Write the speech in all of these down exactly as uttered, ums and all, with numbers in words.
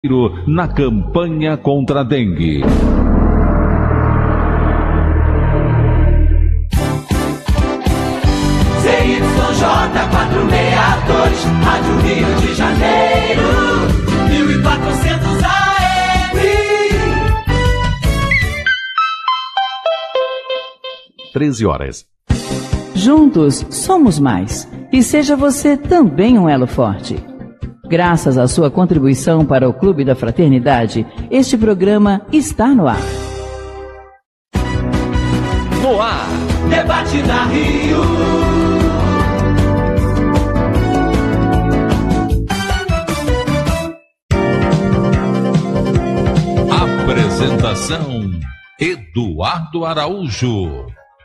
na campanha contra a dengue. Z Y J quatrocentos e sessenta e dois, Rádio Rio de Janeiro, mil e quatrocentos A M. treze horas. Juntos somos mais. E seja você também um elo forte. Graças à sua contribuição para o Clube da Fraternidade, este programa está no ar. No ar, debate na Rio. Apresentação: Eduardo Araújo.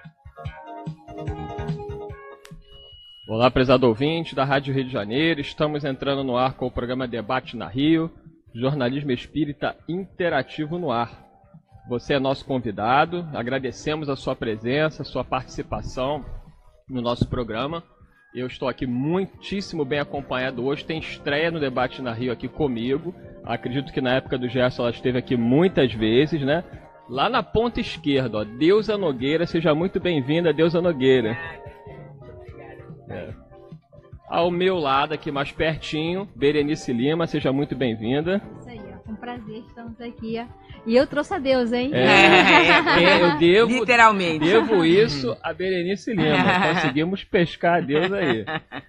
Olá, prezado ouvinte da Rádio Rio de Janeiro. Estamos entrando no ar com o programa Debate na Rio, jornalismo espírita interativo no ar. Você é nosso convidado, agradecemos a sua presença, a sua participação no nosso programa. Eu estou aqui muitíssimo bem acompanhado hoje, tem estreia no Debate na Rio aqui comigo. Acredito que na época do Gerson ela esteve aqui muitas vezes, né? Lá na ponta esquerda, ó, Deusa Nogueira, seja muito bem-vinda, Deusa Nogueira. É. Ao meu lado, aqui mais pertinho, Berenice Lima, seja muito bem-vinda. Isso aí, ó, com prazer, estamos aqui. Ó. E eu trouxe a Deus, hein? É, é, é, eu devo, literalmente. Devo isso a Berenice Lima. Conseguimos pescar a Deus aí.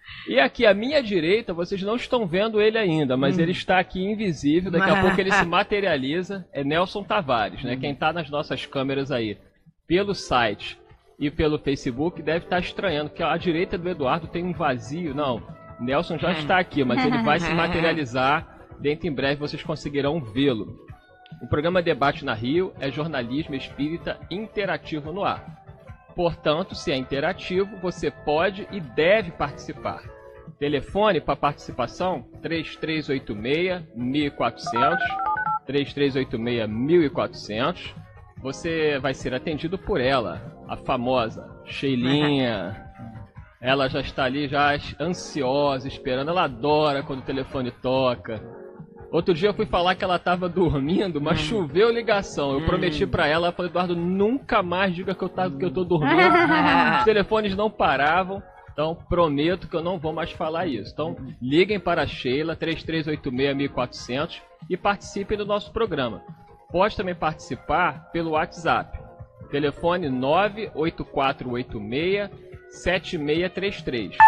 E aqui à minha direita, vocês não estão vendo ele ainda, mas hum. ele está aqui invisível. Daqui a pouco ele se materializa. É Nelson Tavares, né? Quem está nas nossas câmeras aí, pelo site e pelo Facebook, deve estar estranhando, que à direita do Eduardo tem um vazio. Não, Nelson já está aqui, mas ele vai se materializar. Dentro em breve vocês conseguirão vê-lo. O programa Debate na Rio é jornalismo espírita interativo no ar. Portanto, se é interativo, você pode e deve participar. Telefone para participação três três oito seis, mil e quatrocentos, três três oito seis, mil e quatrocentos. Você vai ser atendido por ela, a famosa Sheilinha. Ela já está ali, já ansiosa, esperando. Ela adora quando o telefone toca. Outro dia eu fui falar que ela estava dormindo, mas choveu ligação. Eu prometi para ela, falei, Eduardo, nunca mais diga que eu, tava, que eu tô dormindo. Os telefones não paravam, então prometo que eu não vou mais falar isso. Então liguem para a Sheila, três três oito seis, mil e quatrocentos, e participem do nosso programa. Pode também participar pelo WhatsApp. Telefone nove oito quatro oito seis, sete seis três três.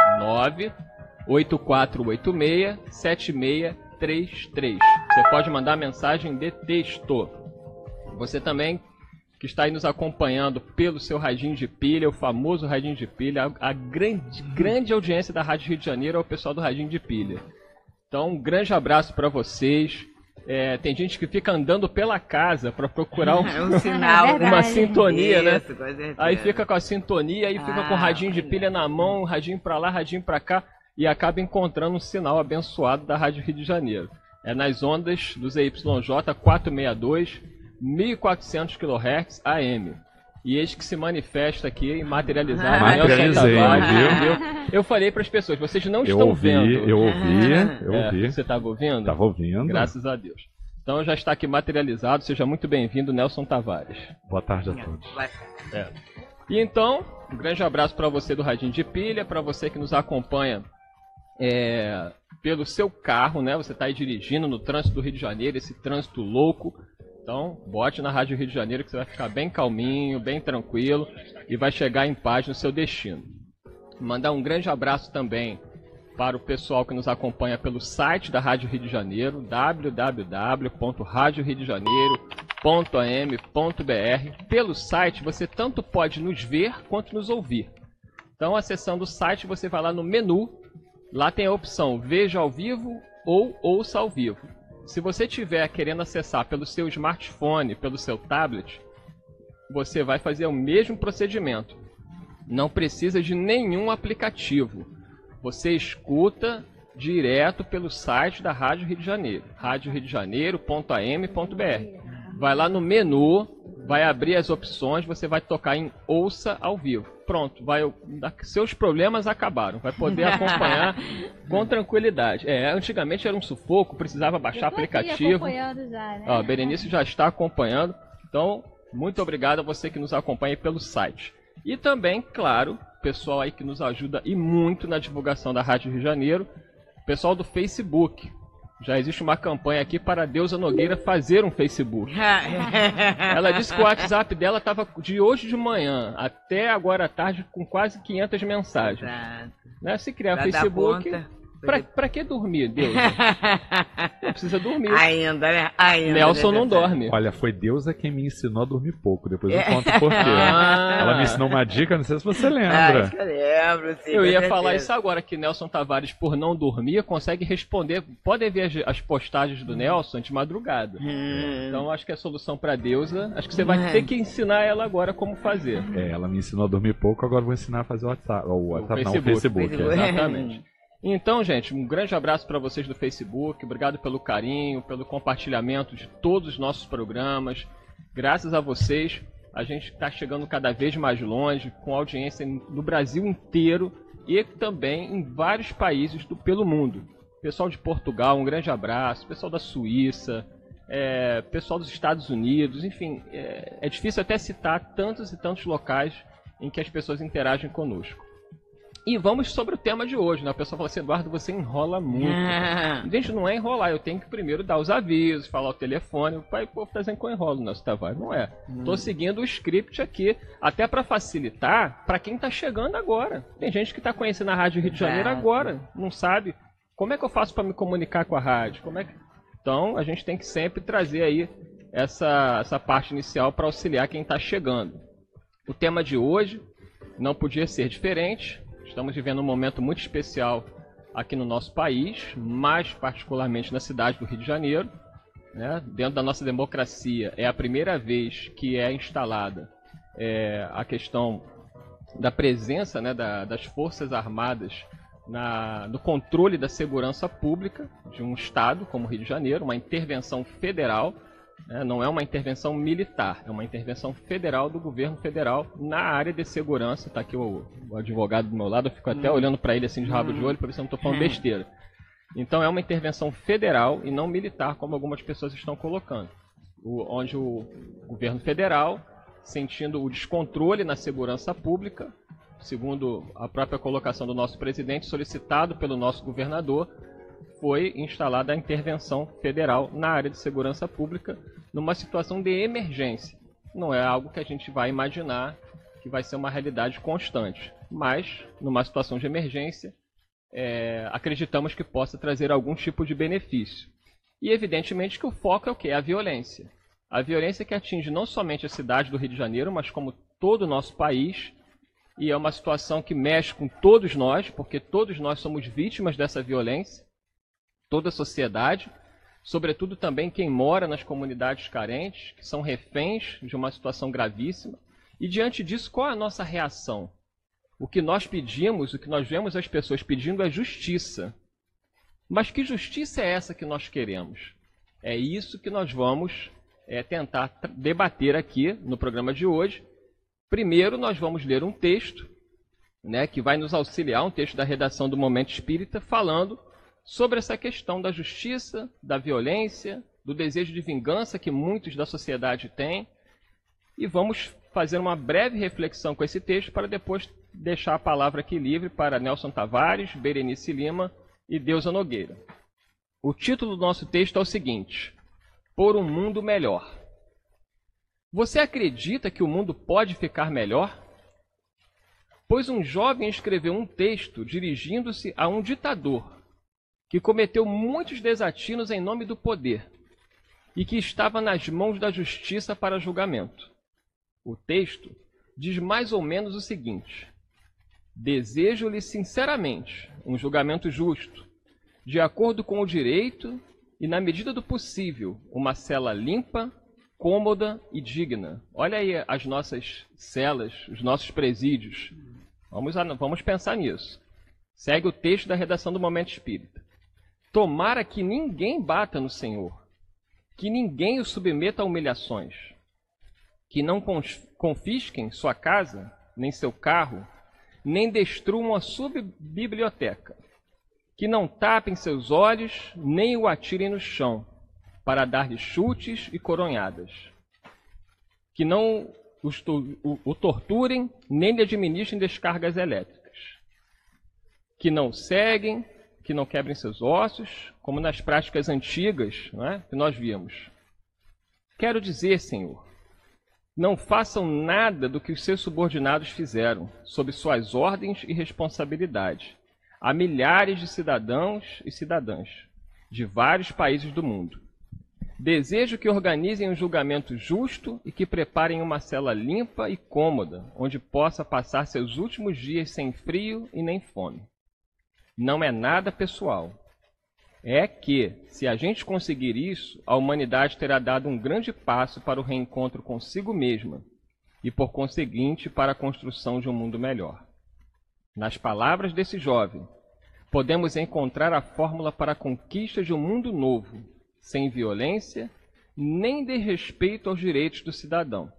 nove oito quatro oito seis, sete seis três três. Você pode mandar mensagem de texto. Você também que está aí nos acompanhando pelo seu radinho de pilha, o famoso radinho de pilha, a, a grande, grande audiência da Rádio Rio de Janeiro é o pessoal do radinho de pilha. Então, um grande abraço para vocês. É, tem gente que fica andando pela casa para procurar um, um sinal, uma sintonia, né? Isso, aí fica com a sintonia, aí fica ah, com o radinho de pilha na mão, radinho para lá, radinho para cá, e acaba encontrando um sinal abençoado da Rádio Rio de Janeiro. É nas ondas do Z Y J quatrocentos e sessenta e dois, mil e quatrocentos quilohertz A M. E eis que se manifesta aqui, materializado. Materializei, viu? Eu falei para as pessoas, vocês não eu estão ouvi, vendo. Eu ouvi, eu é, ouvi. Você estava ouvindo? Estava ouvindo. Graças a Deus. Então já está aqui materializado, seja muito bem-vindo, Nelson Tavares. Boa tarde a todos. É. E então, um grande abraço para você do Radinho de Pilha, para você que nos acompanha é, pelo seu carro, né? Você está aí dirigindo no trânsito do Rio de Janeiro, esse trânsito louco. Então, bote na Rádio Rio de Janeiro que você vai ficar bem calminho, bem tranquilo e vai chegar em paz no seu destino. Mandar um grande abraço também para o pessoal que nos acompanha pelo site da Rádio Rio de Janeiro, w w w ponto rádio rio de janeiro ponto a m ponto b r. Pelo site você tanto pode nos ver quanto nos ouvir. Então, acessando o site, você vai lá no menu, lá tem a opção Veja ao vivo ou Ouça ao vivo. Se você estiver querendo acessar pelo seu smartphone, pelo seu tablet, você vai fazer o mesmo procedimento. Não precisa de nenhum aplicativo. Você escuta direto pelo site da Rádio Rio de Janeiro, rádio rio de janeiro ponto a m ponto b r. Vai lá no menu, vai abrir as opções, você vai tocar em Ouça ao vivo. pronto, vai, seus problemas acabaram, vai poder acompanhar com tranquilidade. É, antigamente era um sufoco, precisava baixar aplicativo. Acompanhando já, né? Ó, a Berenice já está acompanhando, então muito obrigado a você que nos acompanha pelo site. E também, claro, pessoal aí que nos ajuda e muito na divulgação da Rádio Rio de Janeiro, pessoal do Facebook. Já existe uma campanha aqui para a Deusa Nogueira fazer um Facebook. Ela disse que o WhatsApp dela estava de hoje de manhã até agora à tarde com quase quinhentas mensagens. Né? Se criar Pra Facebook, dar conta. pra, pra que dormir, Deus? Não precisa dormir. Ainda, né? Ainda. Nelson né? não dorme. Olha, foi Deusa quem me ensinou a dormir pouco. Depois eu conto por quê. Ah. Ela me ensinou uma dica, não sei se você Ah, lembra. acho que eu lembro, sim. Eu com ia certeza. falar isso agora, que Nelson Tavares, por não dormir, consegue responder. Podem ver as, as postagens do Nelson de madrugada. Hum. Então acho que é a solução para Deusa. Acho que você vai ter que ensinar ela agora como fazer. É, ela me ensinou a dormir pouco, agora eu vou ensinar a fazer o WhatsApp. O WhatsApp não, o Facebook. Facebook. Facebook. é. Exatamente. Então, gente, um grande abraço para vocês do Facebook. Obrigado pelo carinho, pelo compartilhamento de todos os nossos programas. Graças a vocês, a gente está chegando cada vez mais longe, com audiência no Brasil inteiro e também em vários países do, pelo mundo. Pessoal de Portugal, um grande abraço. Pessoal da Suíça, é, pessoal dos Estados Unidos, enfim, é, é difícil até citar tantos e tantos locais em que as pessoas interagem conosco. E vamos sobre o tema de hoje, né? A pessoa fala assim, Eduardo, você enrola muito. Gente, não é enrolar, eu tenho que primeiro dar os avisos, falar o telefone. O pai, pô, tá dizendo que eu enrolo, Nelson Tavares. Não é. Tô seguindo o script aqui, até para facilitar para quem tá chegando agora. Tem gente que tá conhecendo a Rádio Rio de Janeiro Exato. agora, não sabe. Como é que eu faço para me comunicar com a rádio? Como é que... Então, a gente tem que sempre trazer aí essa, essa parte inicial para auxiliar quem tá chegando. O tema de hoje não podia ser diferente. Estamos vivendo um momento muito especial aqui no nosso país, mais particularmente na cidade do Rio de Janeiro. Né? Dentro da nossa democracia, é a primeira vez que é instalada é, a questão da presença, né, da, das Forças Armadas na, no controle da segurança pública de um estado como o Rio de Janeiro, uma intervenção federal. É, não é uma intervenção militar, é uma intervenção federal do governo federal na área de segurança. Está aqui o, o advogado do meu lado, eu fico até hum. olhando para ele assim de rabo hum. de olho para ver se eu não estou falando besteira. Então é uma intervenção federal e não militar, como algumas pessoas estão colocando. O, onde o governo federal, sentindo o descontrole na segurança pública, segundo a própria colocação do nosso presidente, solicitado pelo nosso governador, foi instalada a intervenção federal na área de segurança pública numa situação de emergência. Não é algo que a gente vai imaginar que vai ser uma realidade constante, mas numa situação de emergência é, acreditamos que possa trazer algum tipo de benefício. E evidentemente que o foco é o quê? É a violência. A violência que atinge não somente a cidade do Rio de Janeiro, mas como todo o nosso país, e é uma situação que mexe com todos nós, porque todos nós somos vítimas dessa violência, toda a sociedade, sobretudo também quem mora nas comunidades carentes, que são reféns de uma situação gravíssima. E diante disso, qual é a nossa reação? O que nós pedimos, o que nós vemos as pessoas pedindo é justiça. Mas que justiça é essa que nós queremos? É isso que nós vamos é, tentar debater aqui no programa de hoje. Primeiro, nós vamos ler um texto, né, que vai nos auxiliar, um texto da redação do Momento Espírita, falando sobre essa questão da justiça, da violência, do desejo de vingança que muitos da sociedade têm. E vamos fazer uma breve reflexão com esse texto para depois deixar a palavra aqui livre para Nelson Tavares, Berenice Lima e Deusa Nogueira. O título do nosso texto é o seguinte: Por um mundo melhor. Você acredita que o mundo pode ficar melhor? Pois um jovem escreveu um texto dirigindo-se a um ditador que cometeu muitos desatinos em nome do poder e que estava nas mãos da justiça para julgamento. O texto diz mais ou menos o seguinte: desejo-lhe sinceramente um julgamento justo, de acordo com o direito e, na medida do possível, uma cela limpa, cômoda e digna. Olha aí as nossas celas, os nossos presídios. Vamos, vamos pensar nisso. Segue o texto da redação do Momento Espírita. Tomara que ninguém bata no Senhor, que ninguém o submeta a humilhações, que não confisquem sua casa, nem seu carro, nem destruam a sua biblioteca. Que não tapem seus olhos, nem o atirem no chão, para dar-lhe chutes e coronhadas. Que não os, o, o torturem, nem lhe administrem descargas elétricas. Que não ceguem, que não quebrem seus ossos, como nas práticas antigas, não é? Que nós vimos. Quero dizer, Senhor, não façam nada do que os seus subordinados fizeram, sob suas ordens e responsabilidade, a milhares de cidadãos e cidadãs de vários países do mundo. Desejo que organizem um julgamento justo e que preparem uma cela limpa e cômoda, onde possa passar seus últimos dias sem frio e nem fome. Não é nada pessoal. É que, se a gente conseguir isso, a humanidade terá dado um grande passo para o reencontro consigo mesma e, por conseguinte, para a construção de um mundo melhor. Nas palavras desse jovem, podemos encontrar a fórmula para a conquista de um mundo novo, sem violência, nem desrespeito aos direitos do cidadão.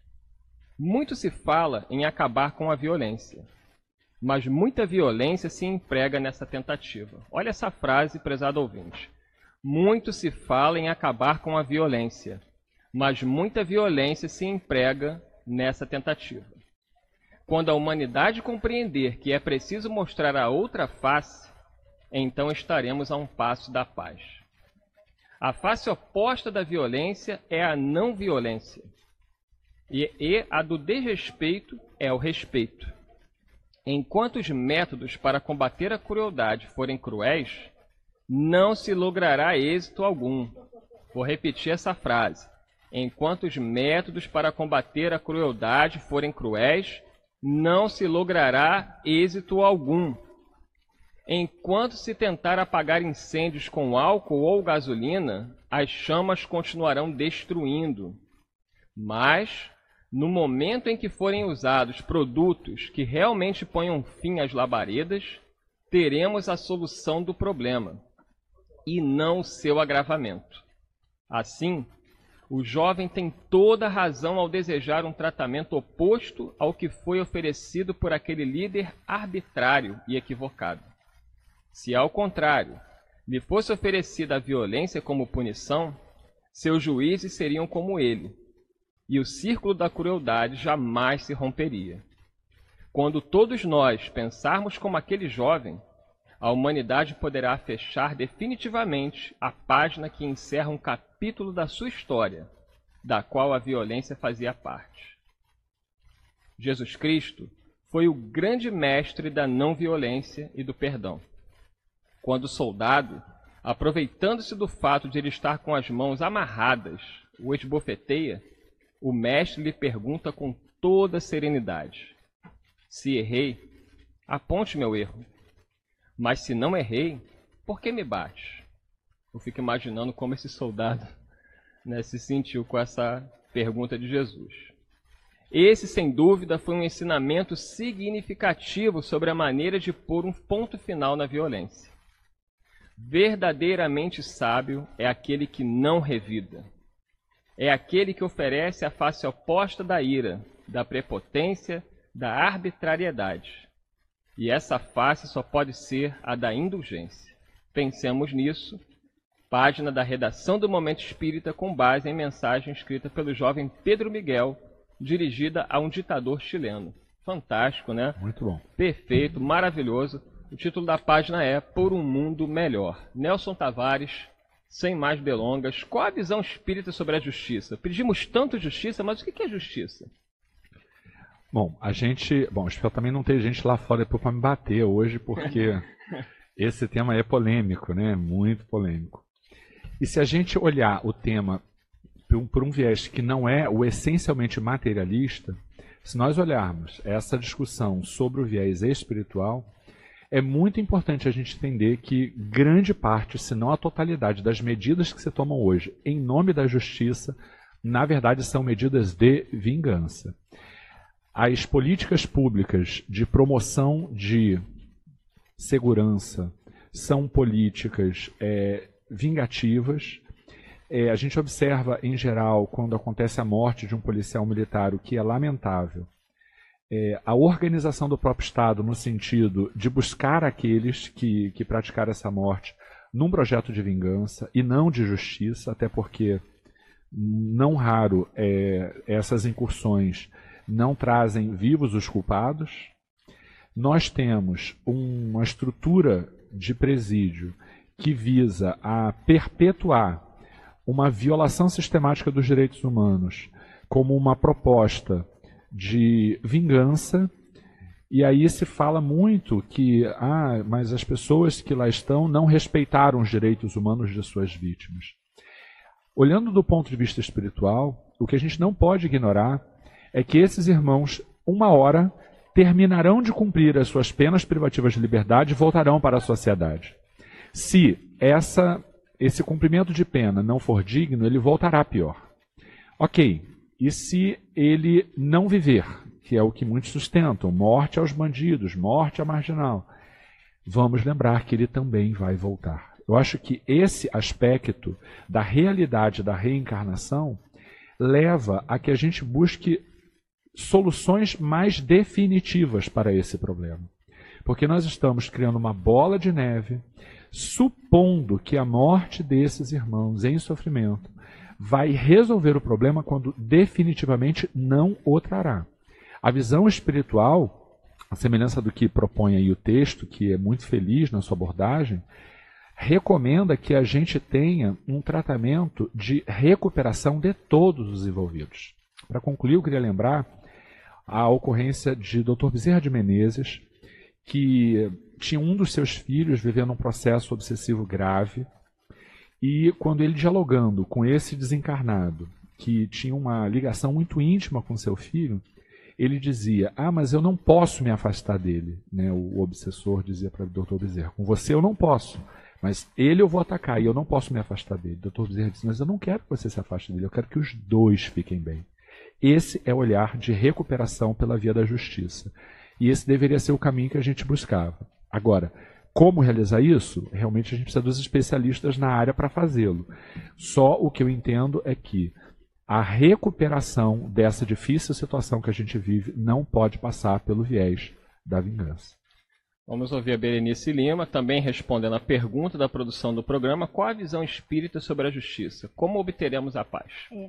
Muito se fala em acabar com a violência, mas muita violência se emprega nessa tentativa. Olha essa frase, prezado ouvinte. Muito se fala em acabar com a violência, mas muita violência se emprega nessa tentativa. Quando a humanidade compreender que é preciso mostrar a outra face, então estaremos a um passo da paz. A face oposta da violência é a não violência, e, e a do desrespeito é o respeito. Enquanto os métodos para combater a crueldade forem cruéis, não se logrará êxito algum. Vou repetir essa frase. Enquanto os métodos para combater a crueldade forem cruéis, não se logrará êxito algum. Enquanto se tentar apagar incêndios com álcool ou gasolina, as chamas continuarão destruindo. Mas, no momento em que forem usados produtos que realmente ponham fim às labaredas, teremos a solução do problema, e não o seu agravamento. Assim, o jovem tem toda a razão ao desejar um tratamento oposto ao que foi oferecido por aquele líder arbitrário e equivocado. Se, ao contrário, lhe fosse oferecida a violência como punição, seus juízes seriam como ele, e o círculo da crueldade jamais se romperia. Quando todos nós pensarmos como aquele jovem, a humanidade poderá fechar definitivamente a página que encerra um capítulo da sua história, da qual a violência fazia parte. Jesus Cristo foi o grande mestre da não-violência e do perdão. Quando o soldado, aproveitando-se do fato de ele estar com as mãos amarradas, o esbofeteia, o mestre lhe pergunta com toda serenidade: se errei, aponte meu erro. Mas se não errei, por que me bate? Eu fico imaginando como esse soldado, né, se sentiu com essa pergunta de Jesus. Esse, sem dúvida, foi um ensinamento significativo sobre a maneira de pôr um ponto final na violência. Verdadeiramente sábio é aquele que não revida. É aquele que oferece a face oposta da ira, da prepotência, da arbitrariedade. E essa face só pode ser a da indulgência. Pensemos nisso. Página da redação do Momento Espírita com base em mensagem escrita pelo jovem Pedro Miguel, dirigida a um ditador chileno. Fantástico, né? Muito bom. Perfeito, maravilhoso. O título da página é Por um Mundo Melhor. Nelson Tavares, sem mais delongas, qual a visão espírita sobre a justiça? Pedimos tanto justiça, mas o que é justiça? Bom, a gente... Bom, espero também não ter gente lá fora para me bater hoje, porque esse tema é polêmico, né? Muito polêmico. E se a gente olhar o tema por um, por um viés que não é o essencialmente materialista, se nós olharmos essa discussão sobre o viés espiritual, é muito importante a gente entender que grande parte, se não a totalidade, das medidas que se tomam hoje em nome da justiça, na verdade são medidas de vingança. As políticas públicas de promoção de segurança são políticas é, vingativas. É, a gente observa, em geral, quando acontece a morte de um policial militar, o que é lamentável. é, a organização do próprio Estado no sentido de buscar aqueles que, que praticaram essa morte num projeto de vingança e não de justiça, até porque não raro é, essas incursões não trazem vivos os culpados. Nós temos uma estrutura de presídio que visa a perpetuar uma violação sistemática dos direitos humanos como uma proposta de vingança, e aí se fala muito que ah, mas as pessoas que lá estão não respeitaram os direitos humanos de suas vítimas. Olhando do ponto de vista espiritual, o que a gente não pode ignorar é que esses irmãos, uma hora, terminarão de cumprir as suas penas privativas de liberdade e voltarão para a sociedade. Se essa, esse cumprimento de pena não for digno, ele voltará pior. Ok, e se ele não viver, que é o que muitos sustentam, morte aos bandidos, morte à marginal, vamos lembrar que ele também vai voltar. Eu acho que esse aspecto da realidade da reencarnação leva a que a gente busque soluções mais definitivas para esse problema. Porque nós estamos criando uma bola de neve, supondo que a morte desses irmãos em sofrimento vai resolver o problema quando definitivamente não o trará. A visão espiritual, a semelhança do que propõe aí o texto, que é muito feliz na sua abordagem, recomenda que a gente tenha um tratamento de recuperação de todos os envolvidos. Para concluir, eu queria lembrar a ocorrência de doutor Bezerra de Menezes, que tinha um dos seus filhos vivendo um processo obsessivo grave, e quando ele dialogando com esse desencarnado, que tinha uma ligação muito íntima com seu filho, ele dizia, ah, mas eu não posso me afastar dele. Né? O obsessor dizia para o doutor Bezerra, com você eu não posso, mas ele eu vou atacar e eu não posso me afastar dele. O doutor Bezerra disse, mas eu não quero que você se afaste dele, eu quero que os dois fiquem bem. Esse é o olhar de recuperação pela via da justiça. E esse deveria ser o caminho que a gente buscava. Agora, como realizar isso? Realmente a gente precisa dos especialistas na área para fazê-lo. Só o que eu entendo é que a recuperação dessa difícil situação que a gente vive não pode passar pelo viés da vingança. Vamos ouvir a Berenice Lima, também respondendo à pergunta da produção do programa, qual a visão espírita sobre a justiça? Como obteremos a paz? É,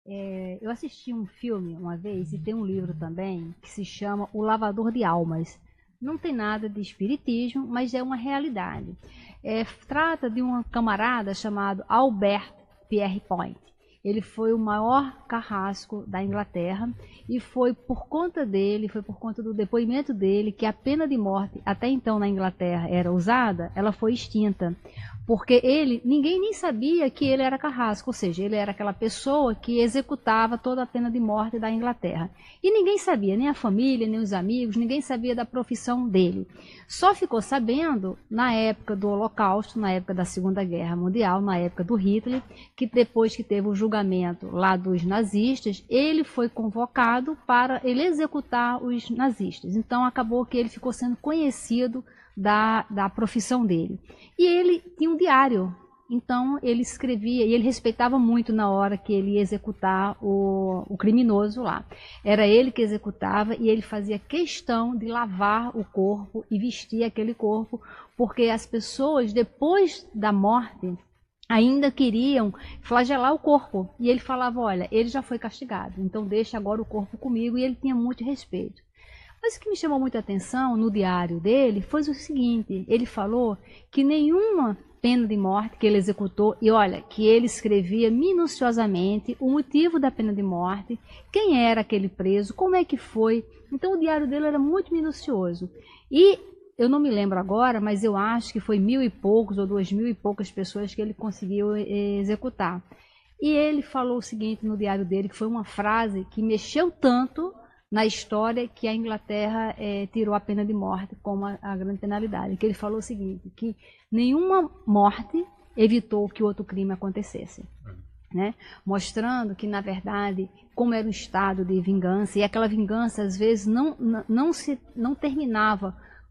é, eu assisti um filme uma vez e tem um livro também que se chama O Lavador de Almas. Não tem nada de espiritismo, mas é uma realidade. É, trata de um camarada chamado Albert Pierrepoint. Ele foi o maior carrasco da Inglaterra e foi por conta dele, foi por conta do depoimento dele que a pena de morte, até então na Inglaterra era usada, ela foi extinta. Porque ele, ninguém nem sabia que ele era carrasco, ou seja, ele era aquela pessoa que executava toda a pena de morte da Inglaterra. E ninguém sabia, nem a família, nem os amigos, ninguém sabia da profissão dele. Só ficou sabendo na época do Holocausto, na época da Segunda Guerra Mundial, na época do Hitler, que depois que teve o julgamento lá dos nazistas, ele foi convocado para ele executar os nazistas. Então acabou que ele ficou sendo conhecido Da, da profissão dele. E ele tinha um diário, então ele escrevia, e ele respeitava muito na hora que ele ia executar o, o criminoso lá. Era ele que executava e ele fazia questão de lavar o corpo e vestir aquele corpo, porque as pessoas, depois da morte, ainda queriam flagelar o corpo. E ele falava, olha, ele já foi castigado, então deixa agora o corpo comigo, e ele tinha muito respeito. Mas o que me chamou muita atenção no diário dele foi o seguinte, ele falou que nenhuma pena de morte que ele executou, e olha, que ele escrevia minuciosamente o motivo da pena de morte, quem era aquele preso, como é que foi. Então o diário dele era muito minucioso. E eu não me lembro agora, mas eu acho que foi mil e poucos ou duas mil e poucas pessoas que ele conseguiu executar. E ele falou o seguinte no diário dele, que foi uma frase que mexeu tanto na história que a Inglaterra é, tirou a pena de morte como a, a grande penalidade. Que ele falou o seguinte, que nenhuma morte evitou que outro crime acontecesse. Né? Mostrando que, na verdade, como era um estado de vingança, e aquela vingança, às vezes, não, não, se, não terminava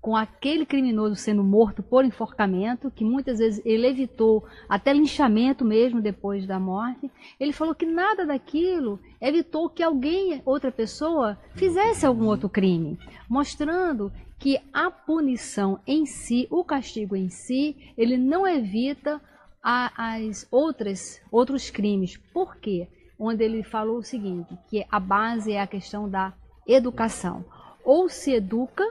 com aquele criminoso sendo morto por enforcamento, que muitas vezes ele evitou até linchamento mesmo depois da morte. Ele falou que nada daquilo evitou que alguém, outra pessoa, fizesse algum outro crime, mostrando que a punição em si, o castigo em si, ele não evita a, as outras outros crimes. Por quê? Onde ele falou o seguinte, que a base é a questão da educação. Ou se educa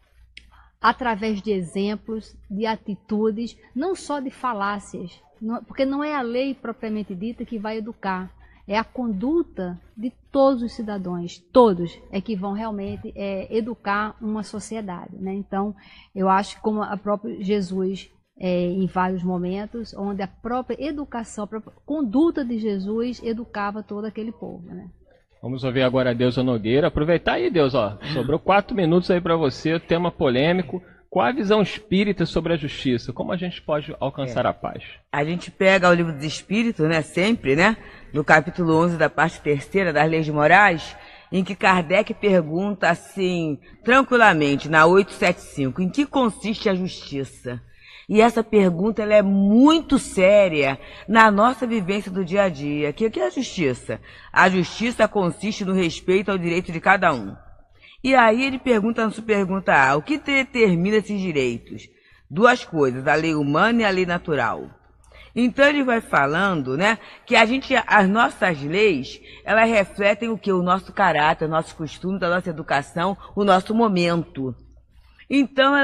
através de exemplos, de atitudes, não só de falácias, porque não é a lei propriamente dita que vai educar, é a conduta de todos os cidadãos, todos é que vão realmente é, educar uma sociedade, né? Então, eu acho que como a própria Jesus, é, em vários momentos, onde a própria educação, a própria conduta de Jesus educava todo aquele povo, né? Vamos ouvir agora a Deusa Nogueira. Aproveitar aí, Deus, ó. Sobrou quatro minutos aí para você, tema polêmico. Qual a visão espírita sobre a justiça? Como a gente pode alcançar é. a paz? A gente pega o livro dos Espíritos, né, sempre, né, no capítulo onze da parte terceira das Leis Morais, em que Kardec pergunta assim, tranquilamente, na oitocentos e setenta e cinco, em que consiste a justiça? E essa pergunta ela é muito séria na nossa vivência do dia a dia. O que é a justiça? A justiça consiste no respeito ao direito de cada um. E aí ele pergunta na sua pergunta A, o que determina esses direitos? Duas coisas, a lei humana e a lei natural. Então ele vai falando, né, que a gente, as nossas leis, elas refletem o que? O nosso caráter, o nosso costume, a nossa educação, o nosso momento. Então,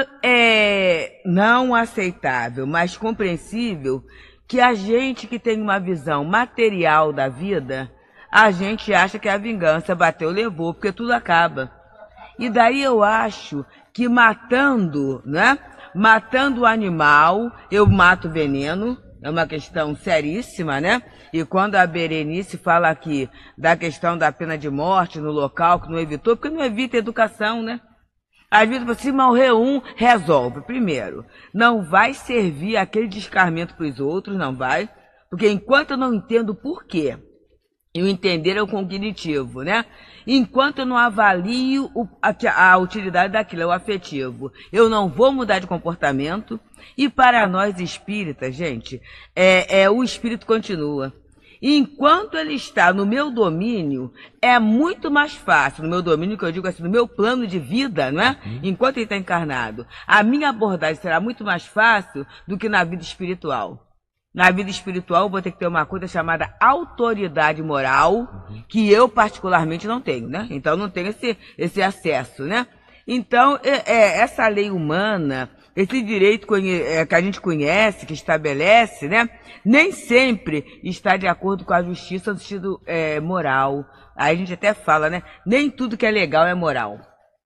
é não aceitável, mas compreensível que a gente que tem uma visão material da vida, a gente acha que a vingança bateu, levou, porque tudo acaba. E daí eu acho que matando, né? Matando o animal, eu mato o veneno, é uma questão seríssima, né? E quando a Berenice fala aqui da questão da pena de morte no local que não evitou, porque não evita a educação, né? Às vezes, se morrer um, resolve. Primeiro, não vai servir aquele descarmento para os outros, não vai. Porque enquanto eu não entendo por quê, e o entender é o cognitivo, né? Enquanto eu não avalio o, a, a utilidade daquilo, é o afetivo, eu não vou mudar de comportamento. E para nós espíritas, gente, é, é, o espírito continua. Enquanto ele está no meu domínio, é muito mais fácil, no meu domínio, que eu digo assim, no meu plano de vida, não é? Uhum. Enquanto ele está encarnado, a minha abordagem será muito mais fácil do que na vida espiritual. Na vida espiritual, eu vou ter que ter uma coisa chamada autoridade moral, uhum. que eu particularmente não tenho, né? Então, não tenho esse, esse acesso, né? Então, é, é, essa lei humana, esse direito que a gente conhece, que estabelece, né, nem sempre está de acordo com a justiça no sentido é, moral. Aí a gente até fala, né, nem tudo que é legal é moral.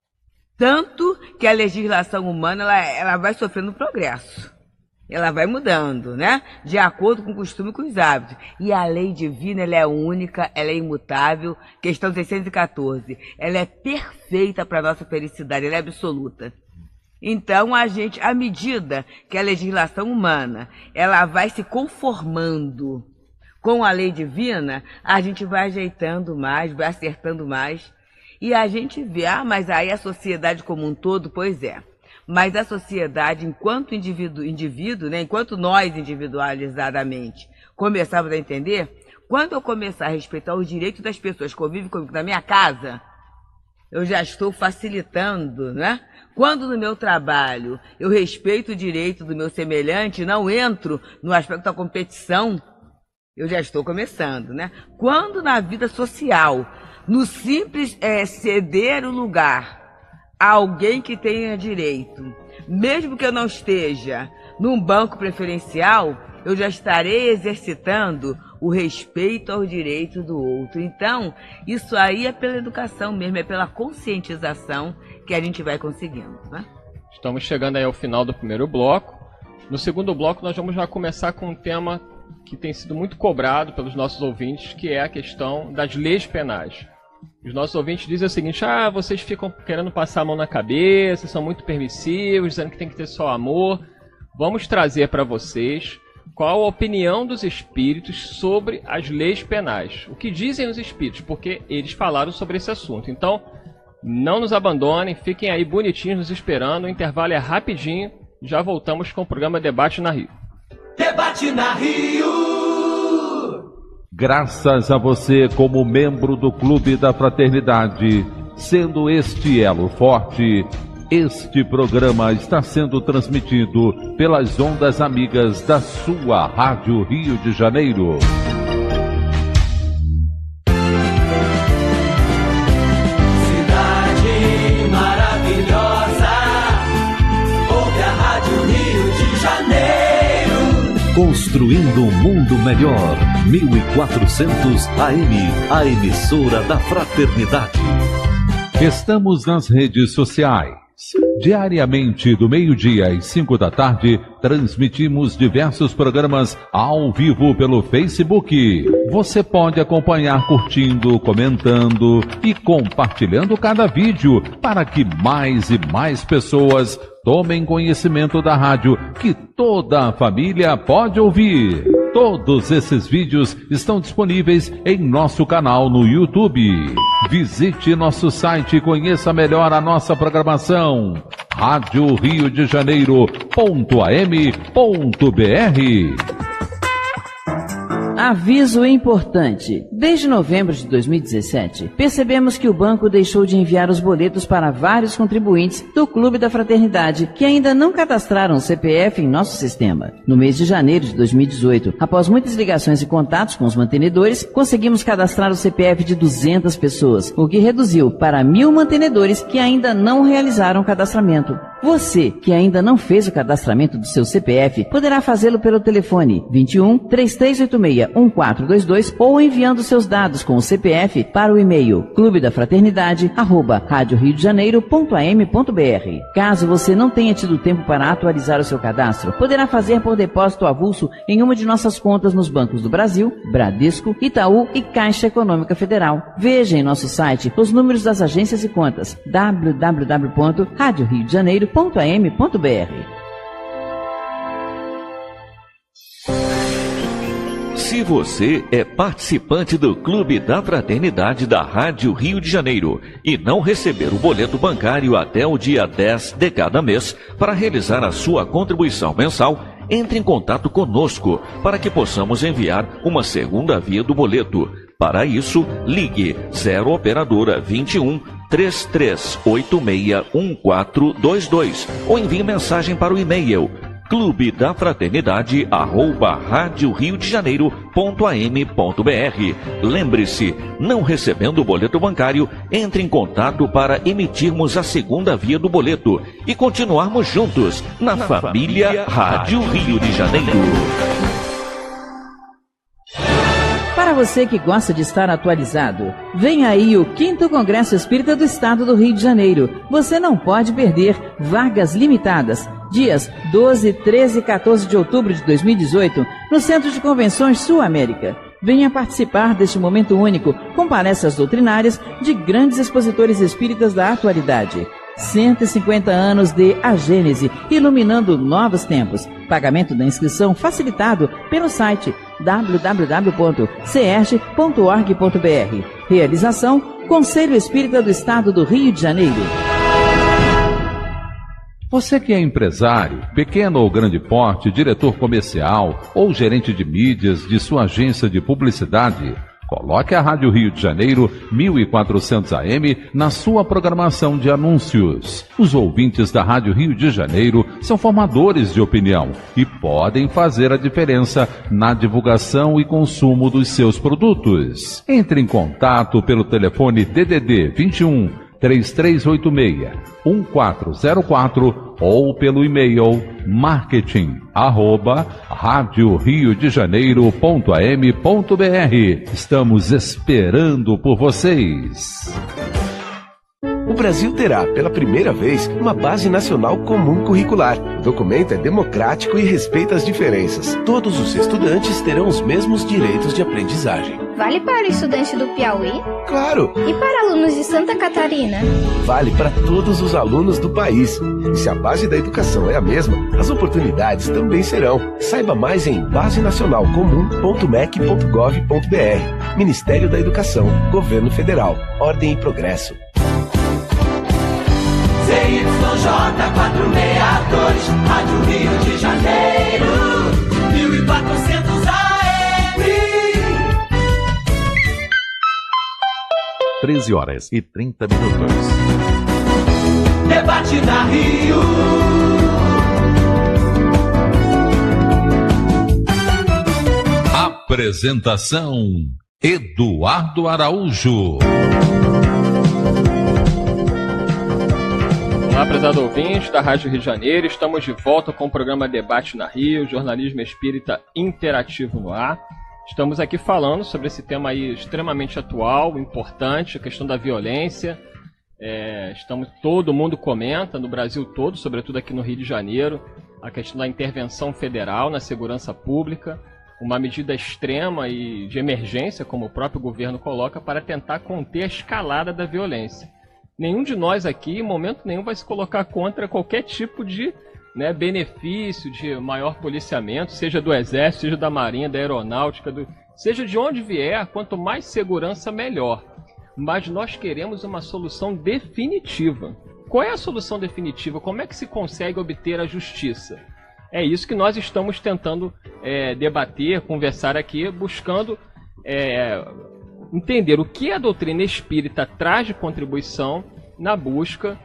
Tanto que a legislação humana ela, ela vai sofrendo progresso. Ela vai mudando, né, de acordo com o costume e com os hábitos. E a lei divina ela é única, ela é imutável. Questão seiscentos e quatorze. Ela é perfeita para a nossa felicidade, ela é absoluta. Então, a gente, à medida que a legislação humana ela vai se conformando com a lei divina, a gente vai ajeitando mais, vai acertando mais. E a gente vê, ah, mas aí a sociedade como um todo, pois é. Mas a sociedade, enquanto indivíduo, indivíduo né, enquanto nós individualizadamente começarmos a entender, quando eu começar a respeitar os direitos das pessoas que convivem comigo na minha casa, eu já estou facilitando, né? Quando no meu trabalho eu respeito o direito do meu semelhante, não entro no aspecto da competição, eu já estou começando, né? Quando na vida social, no simples é, ceder o lugar a alguém que tenha direito, mesmo que eu não esteja num banco preferencial, eu já estarei exercitando o respeito ao direito do outro. Então, isso aí é pela educação mesmo, é pela conscientização que a gente vai conseguindo, né? Estamos chegando aí ao final do primeiro bloco. No segundo bloco, nós vamos já começar com um tema que tem sido muito cobrado pelos nossos ouvintes, que é a questão das leis penais. Os nossos ouvintes dizem o seguinte: ah, vocês ficam querendo passar a mão na cabeça, são muito permissivos, dizendo que tem que ter só amor. Vamos trazer para vocês qual a opinião dos espíritos sobre as leis penais. O que dizem os espíritos, porque eles falaram sobre esse assunto. Então, Não nos abandonem, fiquem aí bonitinhos nos esperando. O intervalo é rapidinho. Já voltamos com o programa Debate na Rio. Debate na Rio. Graças a você como membro do Clube da Fraternidade, sendo este elo forte, este programa está sendo transmitido pelas ondas amigas da sua Rádio Rio de Janeiro. Cidade maravilhosa, ouve a Rádio Rio de Janeiro. Construindo um mundo melhor. mil e quatrocentos A M, a emissora da Fraternidade. Estamos nas redes sociais. Diariamente, do meio-dia às cinco da tarde, transmitimos diversos programas ao vivo pelo Facebook. Você pode acompanhar curtindo, comentando e compartilhando cada vídeo para que mais e mais pessoas tomem conhecimento da rádio que toda a família pode ouvir. Todos esses vídeos estão disponíveis em nosso canal no YouTube. Visite nosso site e conheça melhor a nossa programação. rádio rio de janeiro ponto a m ponto b r. Aviso importante. Desde novembro de dois mil e dezessete, percebemos que o banco deixou de enviar os boletos para vários contribuintes do Clube da Fraternidade que ainda não cadastraram o C P F em nosso sistema. No mês de janeiro de dois mil e dezoito, após muitas ligações e contatos com os mantenedores, conseguimos cadastrar o C P F de duzentas pessoas, o que reduziu para mil mantenedores que ainda não realizaram o cadastramento. Você, que ainda não fez o cadastramento do seu C P F, poderá fazê-lo pelo telefone vinte e um, três três oito seis, um quatro dois dois ou enviando seus dados com o C P F para o e-mail clube da fraternidade arroba rádio rio de janeiro ponto a m ponto b r. Caso você não tenha tido tempo para atualizar o seu cadastro, poderá fazer por depósito avulso em uma de nossas contas nos bancos do Brasil, Bradesco, Itaú e Caixa Econômica Federal. Veja em nosso site os números das agências e contas w w w ponto rádio rio de janeiro ponto a m ponto b r. Se você é participante do Clube da Fraternidade da Rádio Rio de Janeiro e não receber o boleto bancário até o dia dez de cada mês para realizar a sua contribuição mensal, entre em contato conosco para que possamos enviar uma segunda via do boleto. Para isso, ligue zero operadora vinte e um, três três oito seis, um quatro dois dois ou envie mensagem para o e-mail clube da fraternidade arroba rádio rio de janeiro ponto a m ponto b r. Lembre-se, não recebendo o boleto bancário, entre em contato para emitirmos a segunda via do boleto e continuarmos juntos na, na família, família Rádio Rio de Janeiro. Para você que gosta de estar atualizado, vem aí o quinto Congresso Espírita do Estado do Rio de Janeiro. Você não pode perder, vagas limitadas. Dias doze, treze e quatorze de outubro de dois mil e dezoito, no Centro de Convenções Sul América. Venha participar deste momento único, com palestras doutrinárias de grandes expositores espíritas da atualidade. cento e cinquenta anos de A Gênese, iluminando novos tempos. Pagamento da inscrição facilitado pelo site w w w ponto c e r g ponto org ponto b r. Realização: Conselho Espírita do Estado do Rio de Janeiro. Você que é empresário, pequeno ou grande porte, diretor comercial ou gerente de mídias de sua agência de publicidade, coloque a Rádio Rio de Janeiro mil e quatrocentos A M na sua programação de anúncios. Os ouvintes da Rádio Rio de Janeiro são formadores de opinião e podem fazer a diferença na divulgação e consumo dos seus produtos. Entre em contato pelo telefone D D D vinte e um, três três oito seis, um quatro zero quatro ou pelo e-mail marketing arroba rádio rio de janeiro ponto a m ponto b r. Estamos esperando por vocês. O Brasil terá, pela primeira vez, uma Base Nacional Comum Curricular. O documento é democrático e respeita as diferenças. Todos os estudantes terão os mesmos direitos de aprendizagem. Vale para estudantes do Piauí? Claro! E para alunos de Santa Catarina? Vale para todos os alunos do país. E se a base da educação é a mesma, as oportunidades também serão. Saiba mais em base nacional comum ponto m e c ponto gov ponto b r. Ministério da Educação, Governo Federal, Ordem e Progresso. Y J quatrocentos e sessenta e dois, Rádio Rio de Janeiro, mil e quatrocentos A M. treze horas e trinta minutos. Debate na Rio. Apresentação: Eduardo Araújo. Olá, prezado ouvintes da Rádio Rio de Janeiro. Estamos de volta com o programa Debate na Rio, jornalismo espírita interativo no ar. Estamos aqui falando sobre esse tema aí extremamente atual, importante, a questão da violência. É, estamos, todo mundo comenta, no Brasil todo, sobretudo aqui no Rio de Janeiro, a questão da intervenção federal na segurança pública, uma medida extrema e de emergência, como o próprio governo coloca, para tentar conter a escalada da violência. Nenhum de nós aqui, em momento nenhum, vai se colocar contra qualquer tipo de, né, benefício, de maior policiamento, seja do Exército, seja da Marinha, da Aeronáutica, do... seja de onde vier, quanto mais segurança, melhor. Mas nós queremos uma solução definitiva. Qual é a solução definitiva? Como é que se consegue obter a justiça? É isso que nós estamos tentando é, debater, conversar aqui, buscando é, entender o que a doutrina espírita traz de contribuição na busca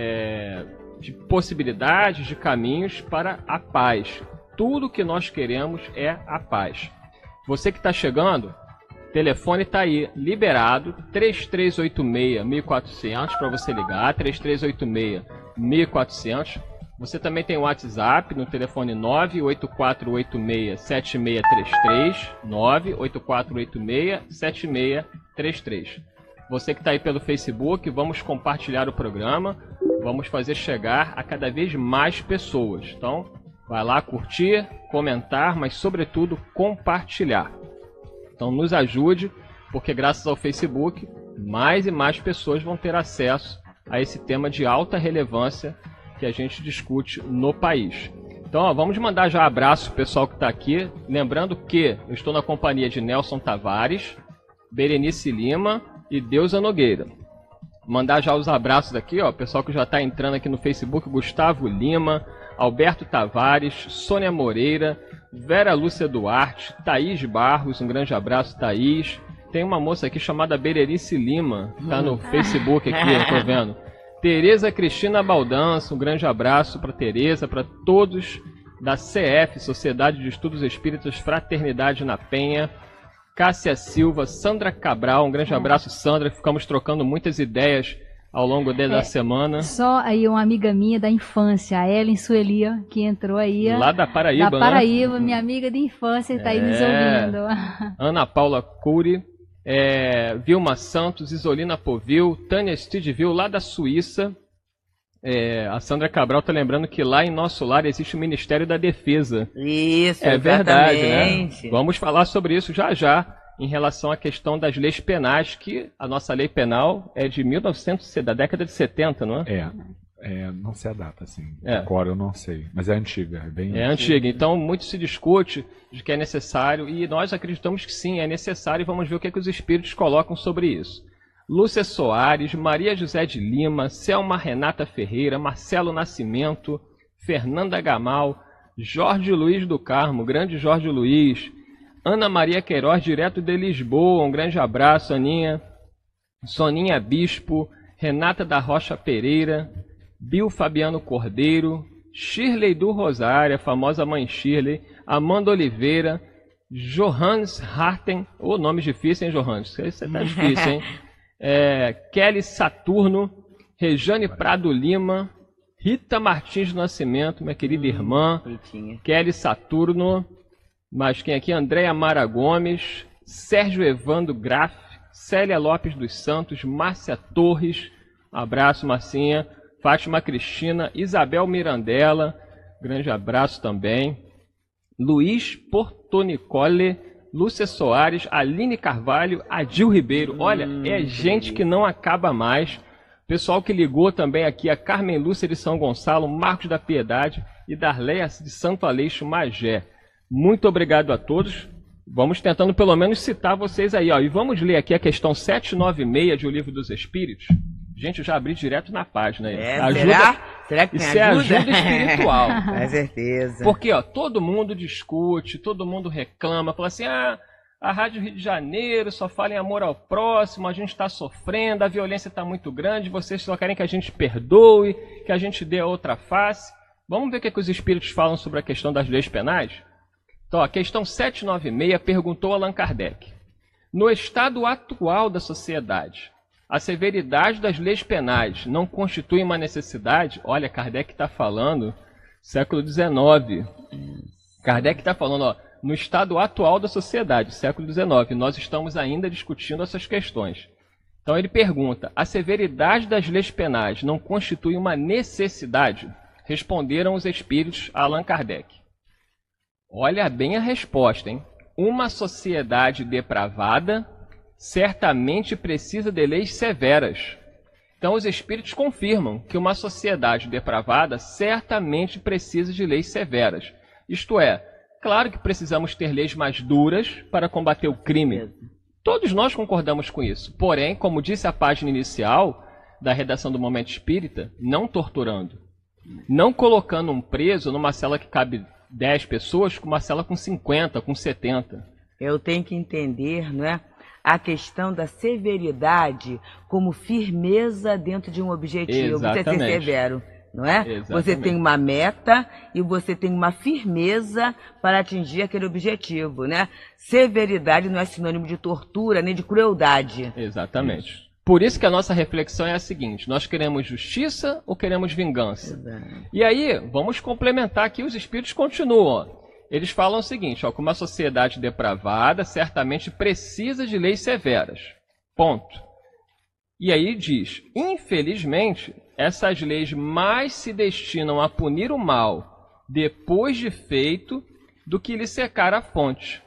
é, de possibilidades, de caminhos para a paz. Tudo que nós queremos é a paz. Você que está chegando, o telefone está aí, liberado, três três oito seis, mil e quatrocentos para você ligar, três três oito seis, mil e quatrocentos. Você também tem o WhatsApp no telefone nove oito quatro oito seis, sete seis três três, nove oito quatro oito seis, sete seis três três. Você que está aí pelo Facebook, vamos compartilhar o programa, vamos fazer chegar a cada vez mais pessoas. Então, vai lá curtir, comentar, mas sobretudo compartilhar. Então nos ajude, porque graças ao Facebook, mais e mais pessoas vão ter acesso a esse tema de alta relevância que a gente discute no país. Então, ó, vamos mandar já abraço pro pessoal que está aqui. Lembrando que eu estou na companhia de Nelson Tavares, Berenice Lima e Deusa Nogueira. Mandar já os abraços aqui, ó, pessoal que já está entrando aqui no Facebook: Gustavo Lima, Alberto Tavares, Sônia Moreira, Vera Lúcia Duarte, Thaís Barros, um grande abraço, Thaís. Tem uma moça aqui chamada Berenice Lima, tá no Facebook aqui, eu tô vendo. Tereza Cristina Baldança, um grande abraço para Tereza, para todos da C F, Sociedade de Estudos Espíritas Fraternidade na Penha. Cássia Silva, Sandra Cabral, um grande abraço, Sandra. Ficamos trocando muitas ideias ao longo de, é, da semana. Só aí uma amiga minha da infância, a Ellen Suelia, que entrou aí. Lá da Paraíba, Da Paraíba, né? Minha amiga de infância, está aí é... nos ouvindo. Ana Paula Cury. É, Vilma Santos, Isolina Povil, Tânia Stidville, lá da Suíça. É, a Sandra Cabral está lembrando que lá em nosso lar existe o Ministério da Defesa. Isso, é verdade, exatamente. Né? Vamos falar sobre isso já já, em relação à questão das leis penais, que a nossa lei penal é de mil e novecentos, da década de setenta, não é? É. É, não sei a data, assim. É. Agora eu não sei. Mas é antiga, é bem É antiga. Então, muito se discute de que é necessário, e nós acreditamos que sim, é necessário, e vamos ver o que, é que os espíritos colocam sobre isso. Lúcia Soares, Maria José de Lima, Selma Renata Ferreira, Marcelo Nascimento, Fernanda Gamal, Jorge Luiz do Carmo, grande Jorge Luiz, Ana Maria Queiroz, direto de Lisboa, um grande abraço, Aninha, Soninha Bispo, Renata da Rocha Pereira, Bill Fabiano Cordeiro, Shirley do Rosário, a famosa mãe Shirley, Amanda Oliveira, Johannes Harten, ô, oh, nomes difíceis, hein, Johannes? Esse tá difícil, hein? É, Kelly Saturno, Rejane Prado Lima, Rita Martins do Nascimento, minha querida irmã, Kelly Saturno, mas quem aqui? Andréa Mara Gomes, Sérgio Evandro Graff, Célia Lopes dos Santos, Márcia Torres, abraço, Marcinha, Fátima Cristina, Isabel Mirandela, grande abraço também, Luiz Portonicole, Lúcia Soares, Aline Carvalho, Adil Ribeiro. Olha, hum, é gente que não acaba mais. Pessoal que ligou também aqui, a Carmen Lúcia de São Gonçalo, Marcos da Piedade e Darleia de Santo Aleixo, Magé. Muito obrigado a todos. Vamos tentando pelo menos citar vocês aí, ó. E vamos ler aqui a questão setecentos e noventa e seis de O Livro dos Espíritos, Gente, eu já abri direto na página aí. É, ajuda... será? Será que tem Isso ajuda? é ajuda espiritual. Com certeza. Porque, ó, todo mundo discute, todo mundo reclama, fala assim, ah, a Rádio Rio de Janeiro só fala em amor ao próximo, a gente está sofrendo, a violência está muito grande, vocês só querem que a gente perdoe, que a gente dê a outra face. Vamos ver o que, é que os espíritos falam sobre a questão das leis penais? Então, a questão setecentos e noventa e seis perguntou a Allan Kardec. No estado atual da sociedade, a severidade das leis penais não constitui uma necessidade? Olha, Kardec está falando século dezenove. Kardec está falando, ó, no estado atual da sociedade, século dezenove, nós estamos ainda discutindo essas questões. Então ele pergunta, a severidade das leis penais não constitui uma necessidade? Responderam os espíritos a Allan Kardec. Olha bem a resposta, hein? Uma sociedade depravada certamente precisa de leis severas. Então os espíritos confirmam que uma sociedade depravada certamente precisa de leis severas. Isto é, claro que precisamos ter leis mais duras para combater o crime. Todos nós concordamos com isso. Porém, como disse a página inicial da redação do Momento Espírita, não torturando. Não colocando um preso numa cela que cabe dez pessoas, com uma cela com cinquenta, com setenta. Eu tenho que entender, não é? A questão da severidade como firmeza dentro de um objetivo. Exatamente. Você ser severo, não é? Exatamente. Você tem uma meta e você tem uma firmeza para atingir aquele objetivo, né? Severidade não é sinônimo de tortura nem de crueldade. Exatamente. Isso. Por isso que a nossa reflexão é a seguinte, nós queremos justiça ou queremos vingança? Exato. E aí, vamos complementar aqui, os espíritos continuam. Eles falam o seguinte, ó, que uma sociedade depravada certamente precisa de leis severas. Ponto. E aí diz, infelizmente, essas leis mais se destinam a punir o mal depois de feito do que lhe secar a fonte.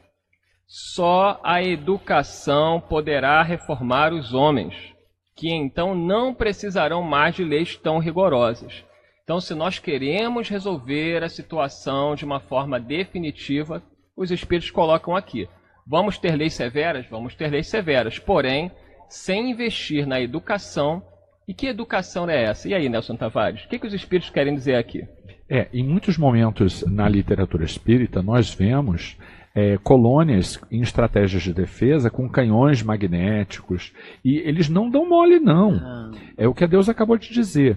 Só a educação poderá reformar os homens, que então não precisarão mais de leis tão rigorosas. Então, se nós queremos resolver a situação de uma forma definitiva, os espíritos colocam aqui. Vamos ter leis severas? Vamos ter leis severas, porém, sem investir na educação. E que educação é essa? E aí, Nelson Tavares, o que, que os espíritos querem dizer aqui? É, em muitos momentos na literatura espírita, nós vemos é, colônias em estratégias de defesa com canhões magnéticos, e eles não dão mole, não. Ah. É o que a Deus acabou de dizer.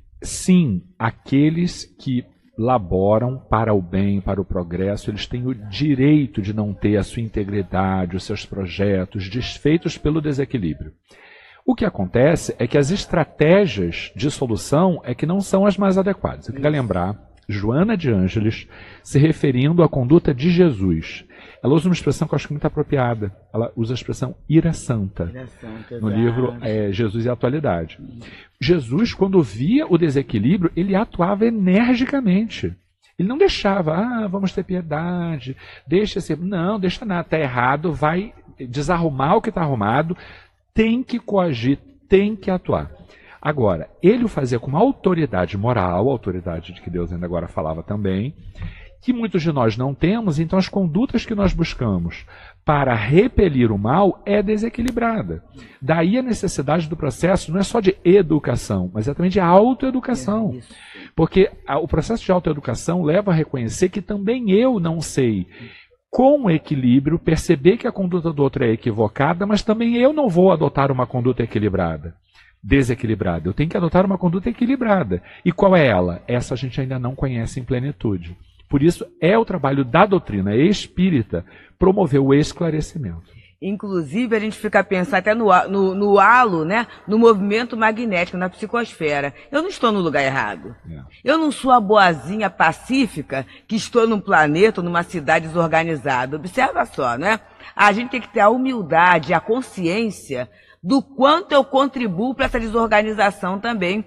Sim, aqueles que laboram para o bem, para o progresso, eles têm o direito de não ter a sua integridade, os seus projetos desfeitos pelo desequilíbrio. O que acontece é que as estratégias de solução é que não são as mais adequadas. Eu queria lembrar Joana de Ângeles se referindo à conduta de Jesus. Ela usa uma expressão que eu acho muito apropriada. Ela usa a expressão ira santa, ira santa no livro é, Jesus e a Atualidade. Jesus, quando via o desequilíbrio, ele atuava energicamente. Ele não deixava, ah, vamos ter piedade, deixa ser. Não, deixa nada, está errado, vai desarrumar o que está arrumado, tem que coagir, tem que atuar. Agora, ele o fazia com uma autoridade moral, autoridade de que Deus ainda agora falava também, que muitos de nós não temos, então as condutas que nós buscamos para repelir o mal é desequilibrada. Daí a necessidade do processo não é só de educação, mas é também de autoeducação. Porque o processo de autoeducação leva a reconhecer que também eu não sei, com equilíbrio, perceber que a conduta do outro é equivocada, mas também eu não vou adotar uma conduta equilibrada, desequilibrada. Eu tenho que adotar uma conduta equilibrada. E qual é ela? Essa a gente ainda não conhece em plenitude. Por isso, é o trabalho da doutrina espírita promover o esclarecimento. Inclusive, a gente fica pensando até no, no, no halo, né? No movimento magnético, na psicosfera. Eu não estou no lugar errado. É. Eu não sou a boazinha pacífica que estou num planeta, numa cidade desorganizada. Observa só, né? A gente tem que ter a humildade, a consciência do quanto eu contribuo para essa desorganização também.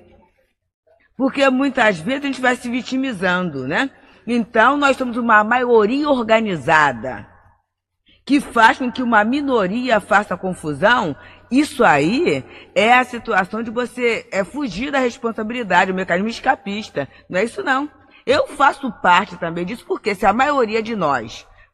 Porque muitas vezes a gente vai se vitimizando, né? Então, nós somos uma maioria organizada, que faz com que uma minoria faça confusão. Isso aí é a situação de você é, fugir da responsabilidade, o mecanismo escapista. Não é isso, não. Eu faço parte também disso, porque se a maioria de nós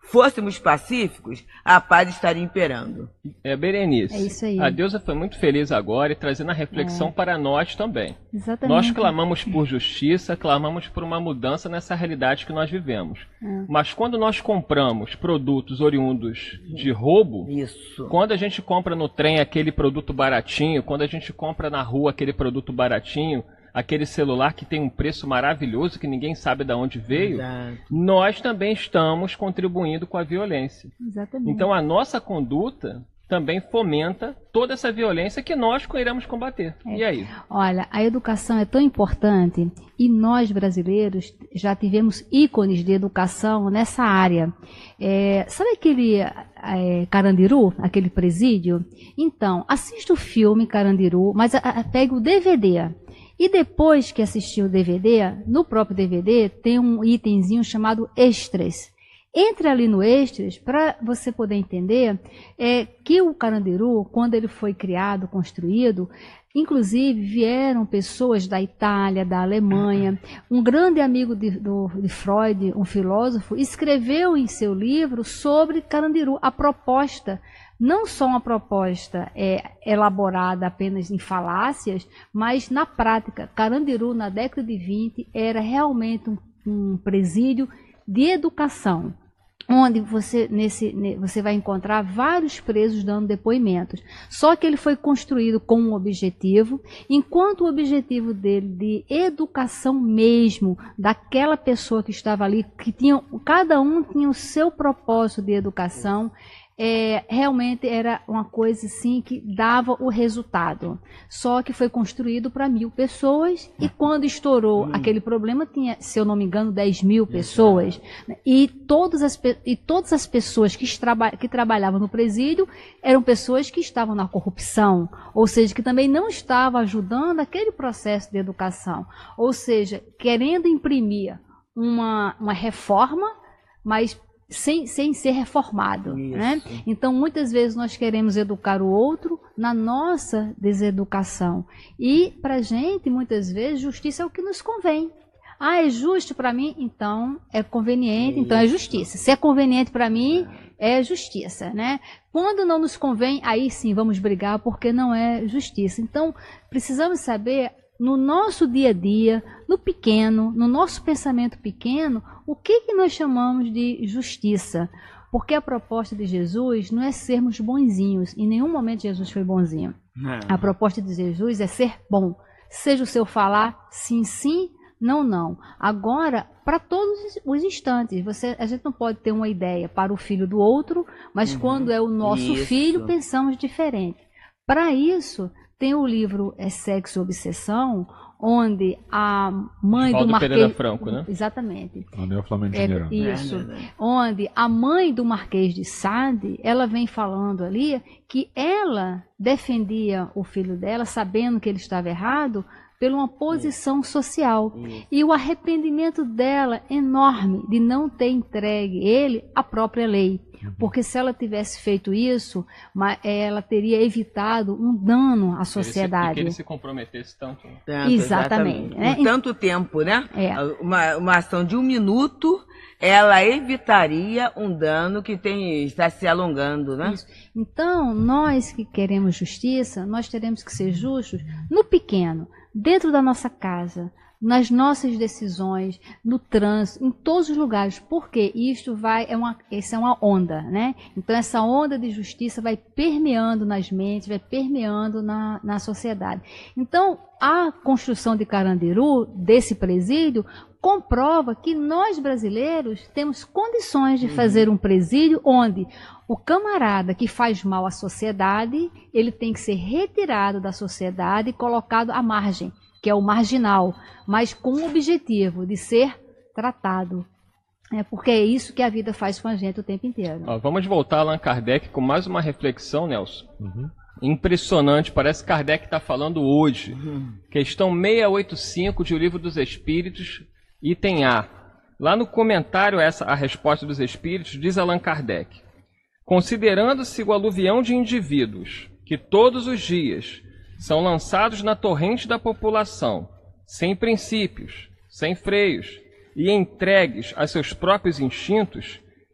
fôssemos pacíficos, a paz estaria imperando. É, Berenice, É isso aí. a deusa foi muito feliz agora e trazendo a reflexão É. para nós também. Exatamente. Nós clamamos por justiça, clamamos por uma mudança nessa realidade que nós vivemos. É. Mas quando nós compramos produtos oriundos de roubo, Isso. quando a gente compra no trem aquele produto baratinho, quando a gente compra na rua aquele produto baratinho, aquele celular que tem um preço maravilhoso que ninguém sabe de onde veio, Exato. nós também estamos contribuindo com a violência. Exatamente. Então a nossa conduta também fomenta toda essa violência que nós iremos combater. É. E aí? Olha, a educação é tão importante e nós brasileiros já tivemos ícones de educação nessa área. É, sabe aquele é, Carandiru, aquele presídio? Então, assista o filme Carandiru, mas a, a, pegue o D V D. E depois que assistir o D V D, no próprio D V D tem um itemzinho chamado Extras. Entre ali no Extras para você poder entender é, que o Carandiru, quando ele foi criado, construído, inclusive vieram pessoas da Itália, da Alemanha. Um grande amigo de, do, de Freud, um filósofo, escreveu em seu livro sobre Carandiru a proposta. Não só uma proposta é, elaborada apenas em falácias, mas na prática. Carandiru, na década de vinte, era realmente um, um presídio de educação, onde você, nesse, você vai encontrar vários presos dando depoimentos. Só que ele foi construído com um objetivo, enquanto o objetivo dele de educação mesmo, daquela pessoa que estava ali, que tinha, cada um tinha o seu propósito de educação, É, realmente era uma coisa assim que dava o resultado. Só que foi construído para mil pessoas e quando estourou hum. aquele problema tinha, se eu não me engano, dez mil pessoas. E todas as, e todas as pessoas que, traba, que trabalhavam no presídio eram pessoas que estavam na corrupção, ou seja, que também não estavam ajudando aquele processo de educação. Ou seja, querendo imprimir uma, uma reforma, mas Sem, sem ser reformado, né? Então, muitas vezes nós queremos educar o outro na nossa deseducação. E, para a gente, muitas vezes, justiça é o que nos convém. Ah, é justo para mim? Então, é conveniente, Isso. então é justiça. Se é conveniente para mim, é justiça, né? Quando não nos convém, aí sim vamos brigar, porque não é justiça. Então, precisamos saber, no nosso dia a dia, no pequeno, no nosso pensamento pequeno, o que, que nós chamamos de justiça? Porque a proposta de Jesus não é sermos bonzinhos. Em nenhum momento Jesus foi bonzinho. Não. A proposta de Jesus é ser bom. Seja o seu falar sim, sim, não, não. Agora, para todos os instantes, você, a gente não pode ter uma ideia para o filho do outro, mas uhum. quando é o nosso Isso. filho, pensamos diferente. Para isso, tem o livro é Sexo e Obsessão, onde a mãe Osvaldo do Marquês... Pereira Franco, né? Exatamente. Anel Flamengo é, Dinheirão. Isso. É, é, é. Onde a mãe do Marquês de Sade, ela vem falando ali que ela defendia o filho dela, sabendo que ele estava errado, por uma posição social. Isso. E o arrependimento dela enorme de não ter entregue ele à própria lei. Porque se ela tivesse feito isso, ela teria evitado um dano à sociedade. Que ele se comprometesse tanto. tanto exatamente. exatamente. Né? Por tanto tempo, né? É. Uma, uma ação de um minuto, ela evitaria um dano que tem, está se alongando, né? Isso. Então, nós que queremos justiça, nós teremos que ser justos no pequeno, dentro da nossa casa, nas nossas decisões, no trânsito, em todos os lugares, porque isto vai, é uma, essa é uma onda, né? Então essa onda de justiça vai permeando nas mentes, vai permeando na, na sociedade. Então a construção de Carandiru, desse presídio, comprova que nós brasileiros temos condições de fazer um presídio onde o camarada que faz mal à sociedade, ele tem que ser retirado da sociedade e colocado à margem, que é o marginal, mas com o objetivo de ser tratado. É porque é isso que a vida faz com a gente o tempo inteiro. Ó, vamos voltar a Allan Kardec com mais uma reflexão, Nelson. Uhum. Impressionante, parece que Kardec está falando hoje. Uhum. Questão seiscentos e oitenta e cinco de O Livro dos Espíritos, item A. Lá no comentário a essa, a resposta dos Espíritos, diz Allan Kardec: considerando-se o aluvião de indivíduos que todos os dias são lançados na torrente da população, sem princípios, sem freios, e entregues a seus próprios instintos,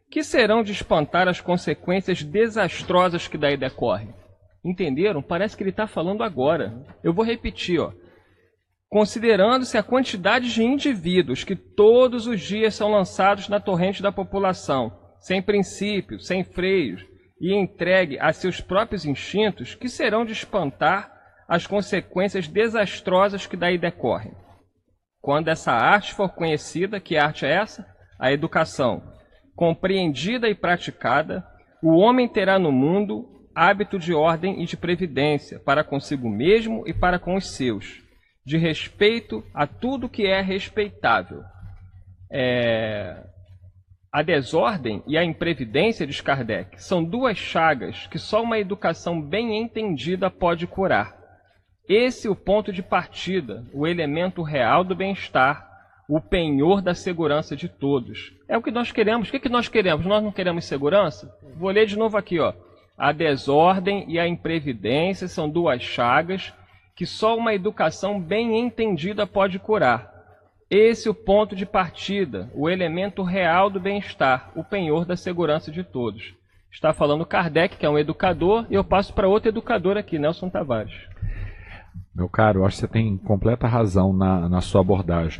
que serão de espantar as consequências desastrosas que daí decorrem. Entenderam? Parece que ele está falando agora. Eu vou repetir, ó. Considerando-se a quantidade de indivíduos que todos os dias são lançados na torrente da população, sem princípio, sem freios, e entregue a seus próprios instintos, que serão de espantar as consequências desastrosas que daí decorrem. Quando essa arte for conhecida, que arte é essa? A educação. Compreendida e praticada, o homem terá no mundo hábito de ordem e de previdência, para consigo mesmo e para com os seus, de respeito a tudo que é respeitável. É... A desordem e a imprevidência, diz Kardec, são duas chagas que só uma educação bem entendida pode curar. Esse é o ponto de partida, o elemento real do bem-estar, o penhor da segurança de todos. É o que nós queremos. O que, que nós queremos? Nós não queremos segurança? Vou ler de novo aqui, ó. A desordem e a imprevidência são duas chagas que só uma educação bem entendida pode curar. Esse é o ponto de partida, o elemento real do bem-estar, o penhor da segurança de todos. Está falando Kardec, que é um educador, e eu passo para outro educador aqui, Nelson Tavares. Meu caro, eu acho que você tem completa razão na, na sua abordagem.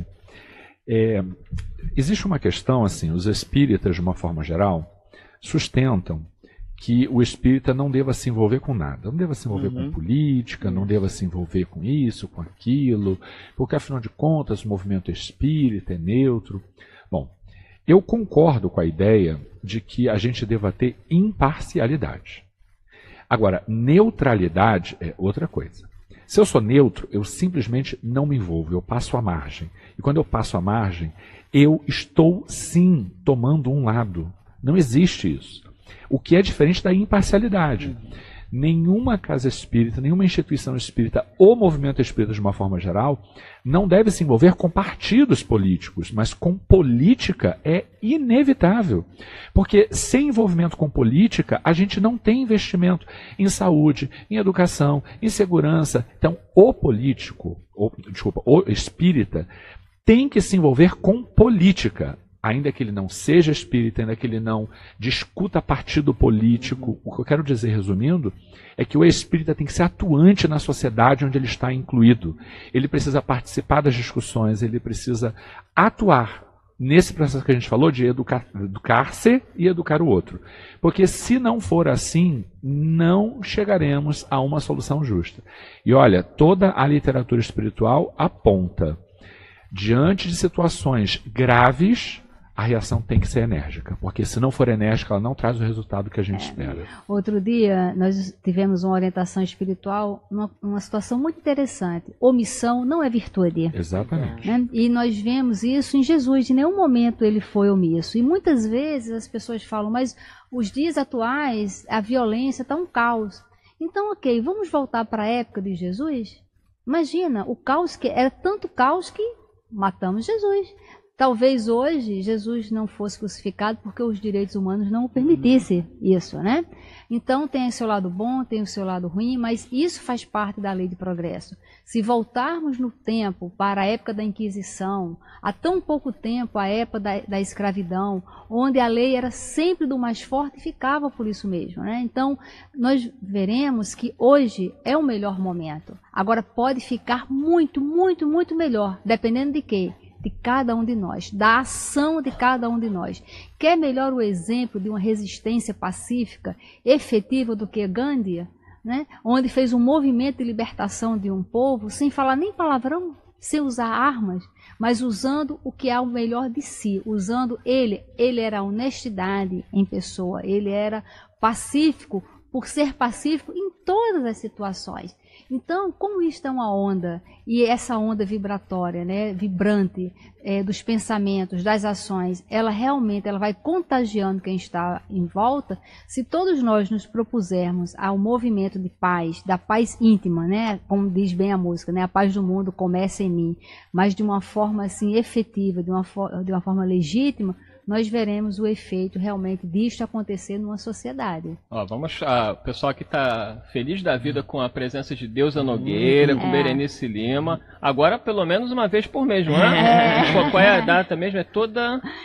É, existe uma questão, assim, os espíritas, de uma forma geral, sustentam que o espírita não deva se envolver com nada. Não deva se envolver uhum. com política, não deva se envolver com isso, com aquilo, porque, afinal de contas, o movimento espírita é neutro. Bom, eu concordo com a ideia de que a gente deva ter imparcialidade. Agora, neutralidade é outra coisa. Se eu sou neutro, eu simplesmente não me envolvo, eu passo à margem. E quando eu passo à margem, eu estou, sim, tomando um lado. Não existe isso. O que é diferente da imparcialidade. Uhum. Nenhuma casa espírita, nenhuma instituição espírita ou movimento espírita de uma forma geral não deve se envolver com partidos políticos, mas com política é inevitável. Porque sem envolvimento com política, a gente não tem investimento em saúde, em educação, em segurança. Então, o político, ou, desculpa, o espírita tem que se envolver com política. Ainda que ele não seja espírita, ainda que ele não discuta partido político, o que eu quero dizer, resumindo, é que o espírita tem que ser atuante na sociedade onde ele está incluído. Ele precisa participar das discussões, ele precisa atuar nesse processo que a gente falou de educar, educar-se e educar o outro. Porque se não for assim, não chegaremos a uma solução justa. E olha, toda a literatura espiritual aponta, diante de situações graves, a reação tem que ser enérgica, porque se não for enérgica, ela não traz o resultado que a gente é. espera. Outro dia, nós tivemos uma orientação espiritual numa, numa situação muito interessante. Omissão não é virtude. Exatamente. Né? E nós vemos isso em Jesus. Em nenhum momento ele foi omisso. E muitas vezes as pessoas falam, mas os dias atuais, a violência está um caos. Então, ok, vamos voltar para a época de Jesus? Imagina, o caos que era tanto caos que matamos Jesus. Talvez hoje Jesus não fosse crucificado porque os direitos humanos não o permitissem isso, né? Então tem o seu lado bom, tem o seu lado ruim, mas isso faz parte da lei de progresso. Se voltarmos no tempo para a época da Inquisição, há tão pouco tempo, a época da, da escravidão, onde a lei era sempre do mais forte e ficava por isso mesmo, né? Então nós veremos que hoje é o melhor momento. Agora pode ficar muito, muito, muito melhor, dependendo de quê? De cada um de nós, da ação de cada um de nós. Quer melhor o exemplo de uma resistência pacífica, efetiva do que Gandhi, né? Onde fez um movimento de libertação de um povo, sem falar nem palavrão, sem usar armas, mas usando o que é o melhor de si, usando ele, ele era honestidade em pessoa, ele era pacífico, por ser pacífico em todas as situações. Então, como isto é uma onda, e essa onda vibratória, né, vibrante, é, dos pensamentos, das ações, ela realmente ela vai contagiando quem está em volta, se todos nós nos propusermos ao movimento de paz, da paz íntima, né, como diz bem a música, né, a paz do mundo começa em mim, mas de uma forma assim, efetiva, de uma, for de uma forma legítima, nós veremos o efeito realmente disto acontecer numa sociedade. Ó, vamos, ah, o pessoal aqui está feliz da vida com a presença de Deusa Nogueira, com é. Berenice Lima. Agora, pelo menos uma vez por mês, não é? é. Qual é a data mesmo? É toda...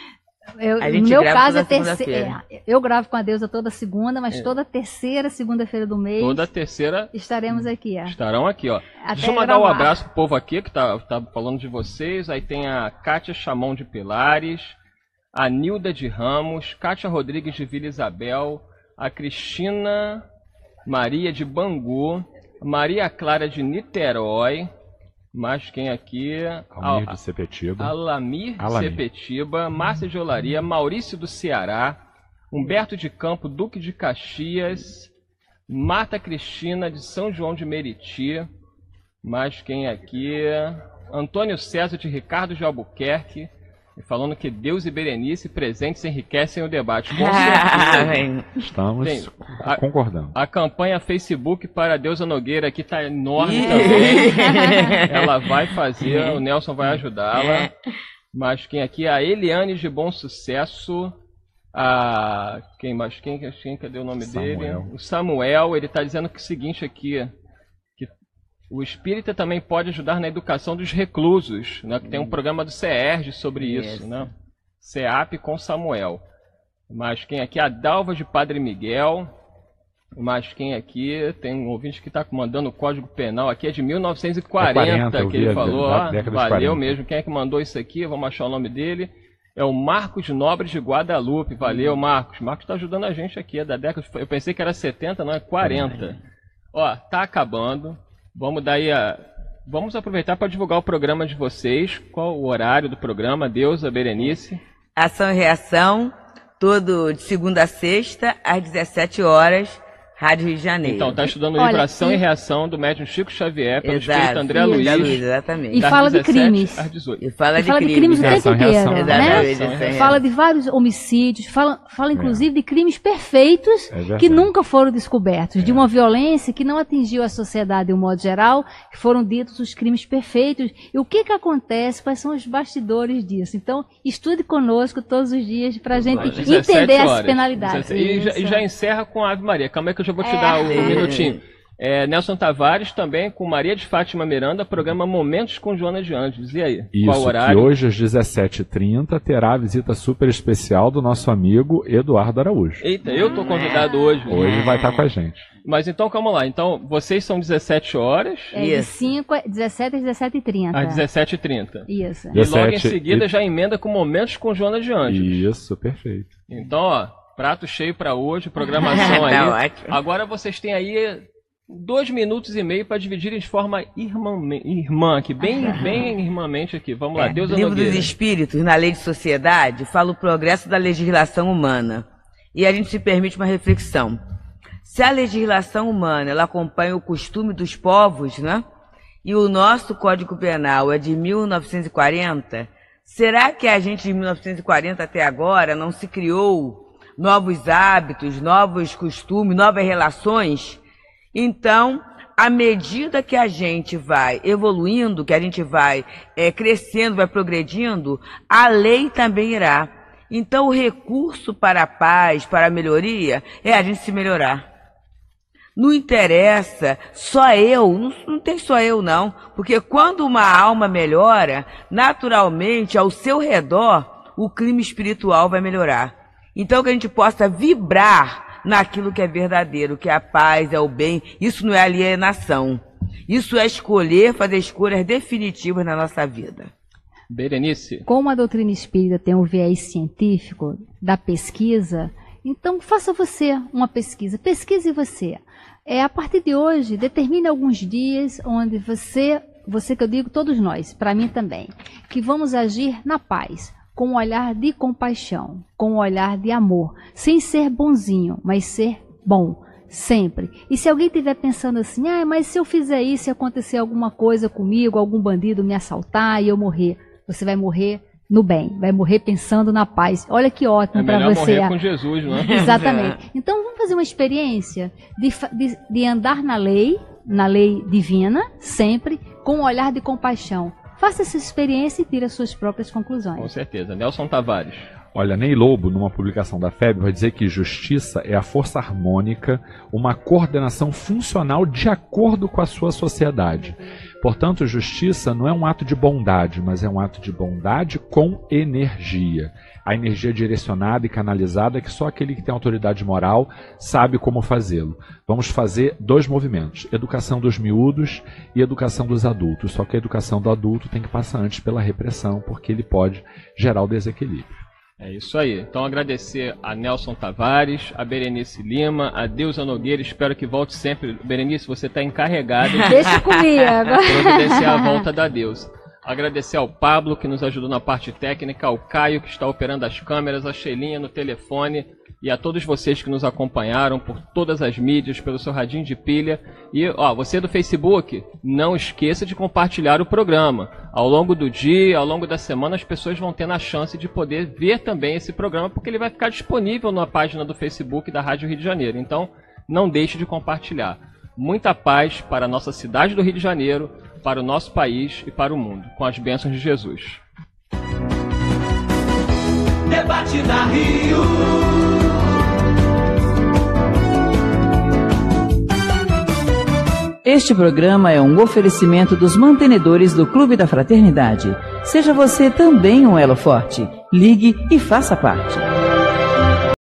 Eu, A no gente meu grava caso é toda terceira. É, eu gravo com a Deusa toda segunda, mas É. toda terceira segunda-feira do mês Toda terceira estaremos aqui. É. estarão aqui, ó. Até Deixa eu mandar um gravar. abraço pro povo aqui que tá, tá falando de vocês. Aí tem a Kátia Chamão de Pilares, a Nilda de Ramos, Kátia Rodrigues de Vila Isabel, a Cristina Maria de Bangu, Maria Clara de Niterói, mais quem aqui? Almir A- de Sepetiba. Alamir, Alamir. Sepetiba, Márcia de Olaria, Maurício do Ceará, Humberto de Campo, Duque de Caxias, Marta Cristina de São João de Meriti, mais quem aqui? Antônio César de Ricardo de Albuquerque, falando que Deus e Berenice presentes enriquecem o debate. Com certeza. Estamos Bem, a- concordando. A campanha Facebook para a Deusa Nogueira aqui está enorme Ih. também. Ela vai fazer, o Nelson vai ajudá-la. Mas quem aqui? A Eliane de Bom Sucesso. A quem mais? Quem, quem cadê o nome Samuel. dele? O Samuel. Ele está dizendo que o seguinte aqui, que o espírita também pode ajudar na educação dos reclusos, né? Que tem um programa do CERJ sobre isso, Isso. né? CEAP com Samuel. Mas quem aqui? A Dalva de Padre Miguel. Mas quem aqui? Tem um ouvinte que está mandando o Código Penal aqui, é de mil novecentos e quarenta, É quarenta, eu que vi, ele é falou. da Ó, década de valeu quarenta. mesmo. Quem é que mandou isso aqui? Vamos achar o nome dele. É o Marcos Nobre de Guadalupe. Valeu, Marcos. Marcos está ajudando a gente aqui. É da década. Eu pensei que era setenta, não, é quarenta. Ó, tá acabando. Vamos daí a. Vamos aproveitar para divulgar o programa de vocês. Qual o horário do programa? Deusa, Berenice. Ação e Reação, todo de segunda a sexta, às dezessete horas, Rádio Rio de Janeiro. Então, tá estudando o Olha, livro Ação e- e Reação do médium Chico Xavier, pelo Exato. espírito André Isso. Luiz. Da Luiz, exatamente. E das fala de dezessete crimes. às dezoito. E fala E de fala de crime. crimes o tempo Reação, reação. inteiro, né? Exatamente. Reação, isso aí. Fala de vários homicídios, fala, fala inclusive de crimes perfeitos É verdade. que nunca foram descobertos, de uma violência que não atingiu a sociedade de um modo geral, que foram ditos os crimes perfeitos. E o que que acontece, quais são os bastidores disso? Então, estude conosco todos os dias para a gente dezessete entender horas. as penalidades. dezessete E já, e Isso. já encerra com a Ave Maria. Calma aí que eu já vou te É. dar o Sim. minutinho. É, Nelson Tavares também com Maria de Fátima Miranda, programa Momentos com Joana de Anjos. E aí? Isso, qual o horário? que hoje às dezessete e trinta terá a visita super especial do nosso amigo Eduardo Araújo. Eita, eu tô convidado hoje. Hoje vai estar com a gente. Mas então, calma lá. Então, vocês são dezessete horas É de Isso. cinco, a- dezessete às dezessete e trinta. às dezessete e trinta. Isso. E logo em dezessete seguida e- já emenda com Momentos com Joana de Anjos. Isso, perfeito. Então, ó, prato cheio pra hoje, programação aí. Tá ótimo. Agora vocês têm aí dois minutos e meio para dividirem de forma irmã, irmã aqui, bem, bem irmãmente aqui. Vamos lá, É, Deus Livro dos Nogueira. Espíritos, na Lei de Sociedade, fala o progresso da legislação humana. E a gente se permite uma reflexão. Se a legislação humana ela acompanha o costume dos povos, né? E o nosso Código Penal é de mil novecentos e quarenta, será que a gente de mil novecentos e quarenta até agora não se criou novos hábitos, novos costumes, novas relações? Então, à medida que a gente vai evoluindo, que a gente vai é, crescendo, vai progredindo, a lei também irá. Então, o recurso para a paz, para a melhoria, é a gente se melhorar. Não interessa só eu, não, não tem só eu não, porque quando uma alma melhora, naturalmente, ao seu redor, o clima espiritual vai melhorar. Então, que a gente possa vibrar naquilo que é verdadeiro, que é a paz, é o bem. Isso não é alienação. Isso é escolher, fazer escolhas definitivas na nossa vida. Berenice. Como a doutrina espírita tem um viés científico da pesquisa, então faça você uma pesquisa. Pesquise você. É, a partir de hoje, determine alguns dias onde você, você que eu digo, todos nós, para mim também, que vamos agir na paz, com um olhar de compaixão, com um olhar de amor, sem ser bonzinho, mas ser bom, sempre. E se alguém estiver pensando assim, ah, mas se eu fizer isso, se acontecer alguma coisa comigo, algum bandido me assaltar e eu morrer, você vai morrer no bem, vai morrer pensando na paz. Olha que É ótimo para melhor você. morrer com Jesus, não é? Exatamente. Então vamos fazer uma experiência de, fa- de, de andar na lei, na lei divina, sempre, com um olhar de compaixão. Faça essa experiência e tire as suas próprias Com conclusões. certeza. Nelson Tavares. Olha, Ney Lobo, numa publicação da F E B, vai dizer que justiça é a força harmônica, uma coordenação funcional de acordo com a sua sociedade. Portanto, justiça não é um ato de bondade, mas é um ato de bondade com energia. A energia direcionada e canalizada que só aquele que tem autoridade moral sabe como fazê-lo. Vamos fazer dois movimentos, educação dos miúdos e educação dos adultos. Só que a educação do adulto tem que passar antes pela repressão, porque ele pode gerar o desequilíbrio. É isso aí. Então agradecer a Nelson Tavares, a Berenice Lima, a Deusa Nogueira. Espero que volte sempre. Berenice, você está encarregada de Deixa comigo. providenciar a volta da Deusa. Agradecer ao Pablo, que nos ajudou na parte técnica, ao Caio, que está operando as câmeras, a Shelinha no telefone, e a todos vocês que nos acompanharam por todas as mídias, pelo seu radinho de pilha. E, ó, você do Facebook, não esqueça de compartilhar o programa. Ao longo do dia, ao longo da semana, as pessoas vão tendo a chance de poder ver também esse programa, porque ele vai ficar disponível na página do Facebook da Rádio Rio de Janeiro. Então, não deixe de compartilhar. Muita paz para a nossa cidade do Rio de Janeiro, para o nosso país e para o mundo, com as bênçãos de Jesus. Debate da Rio. Este programa é um oferecimento dos mantenedores do Clube da Fraternidade. Seja você também um elo forte. Ligue e faça parte.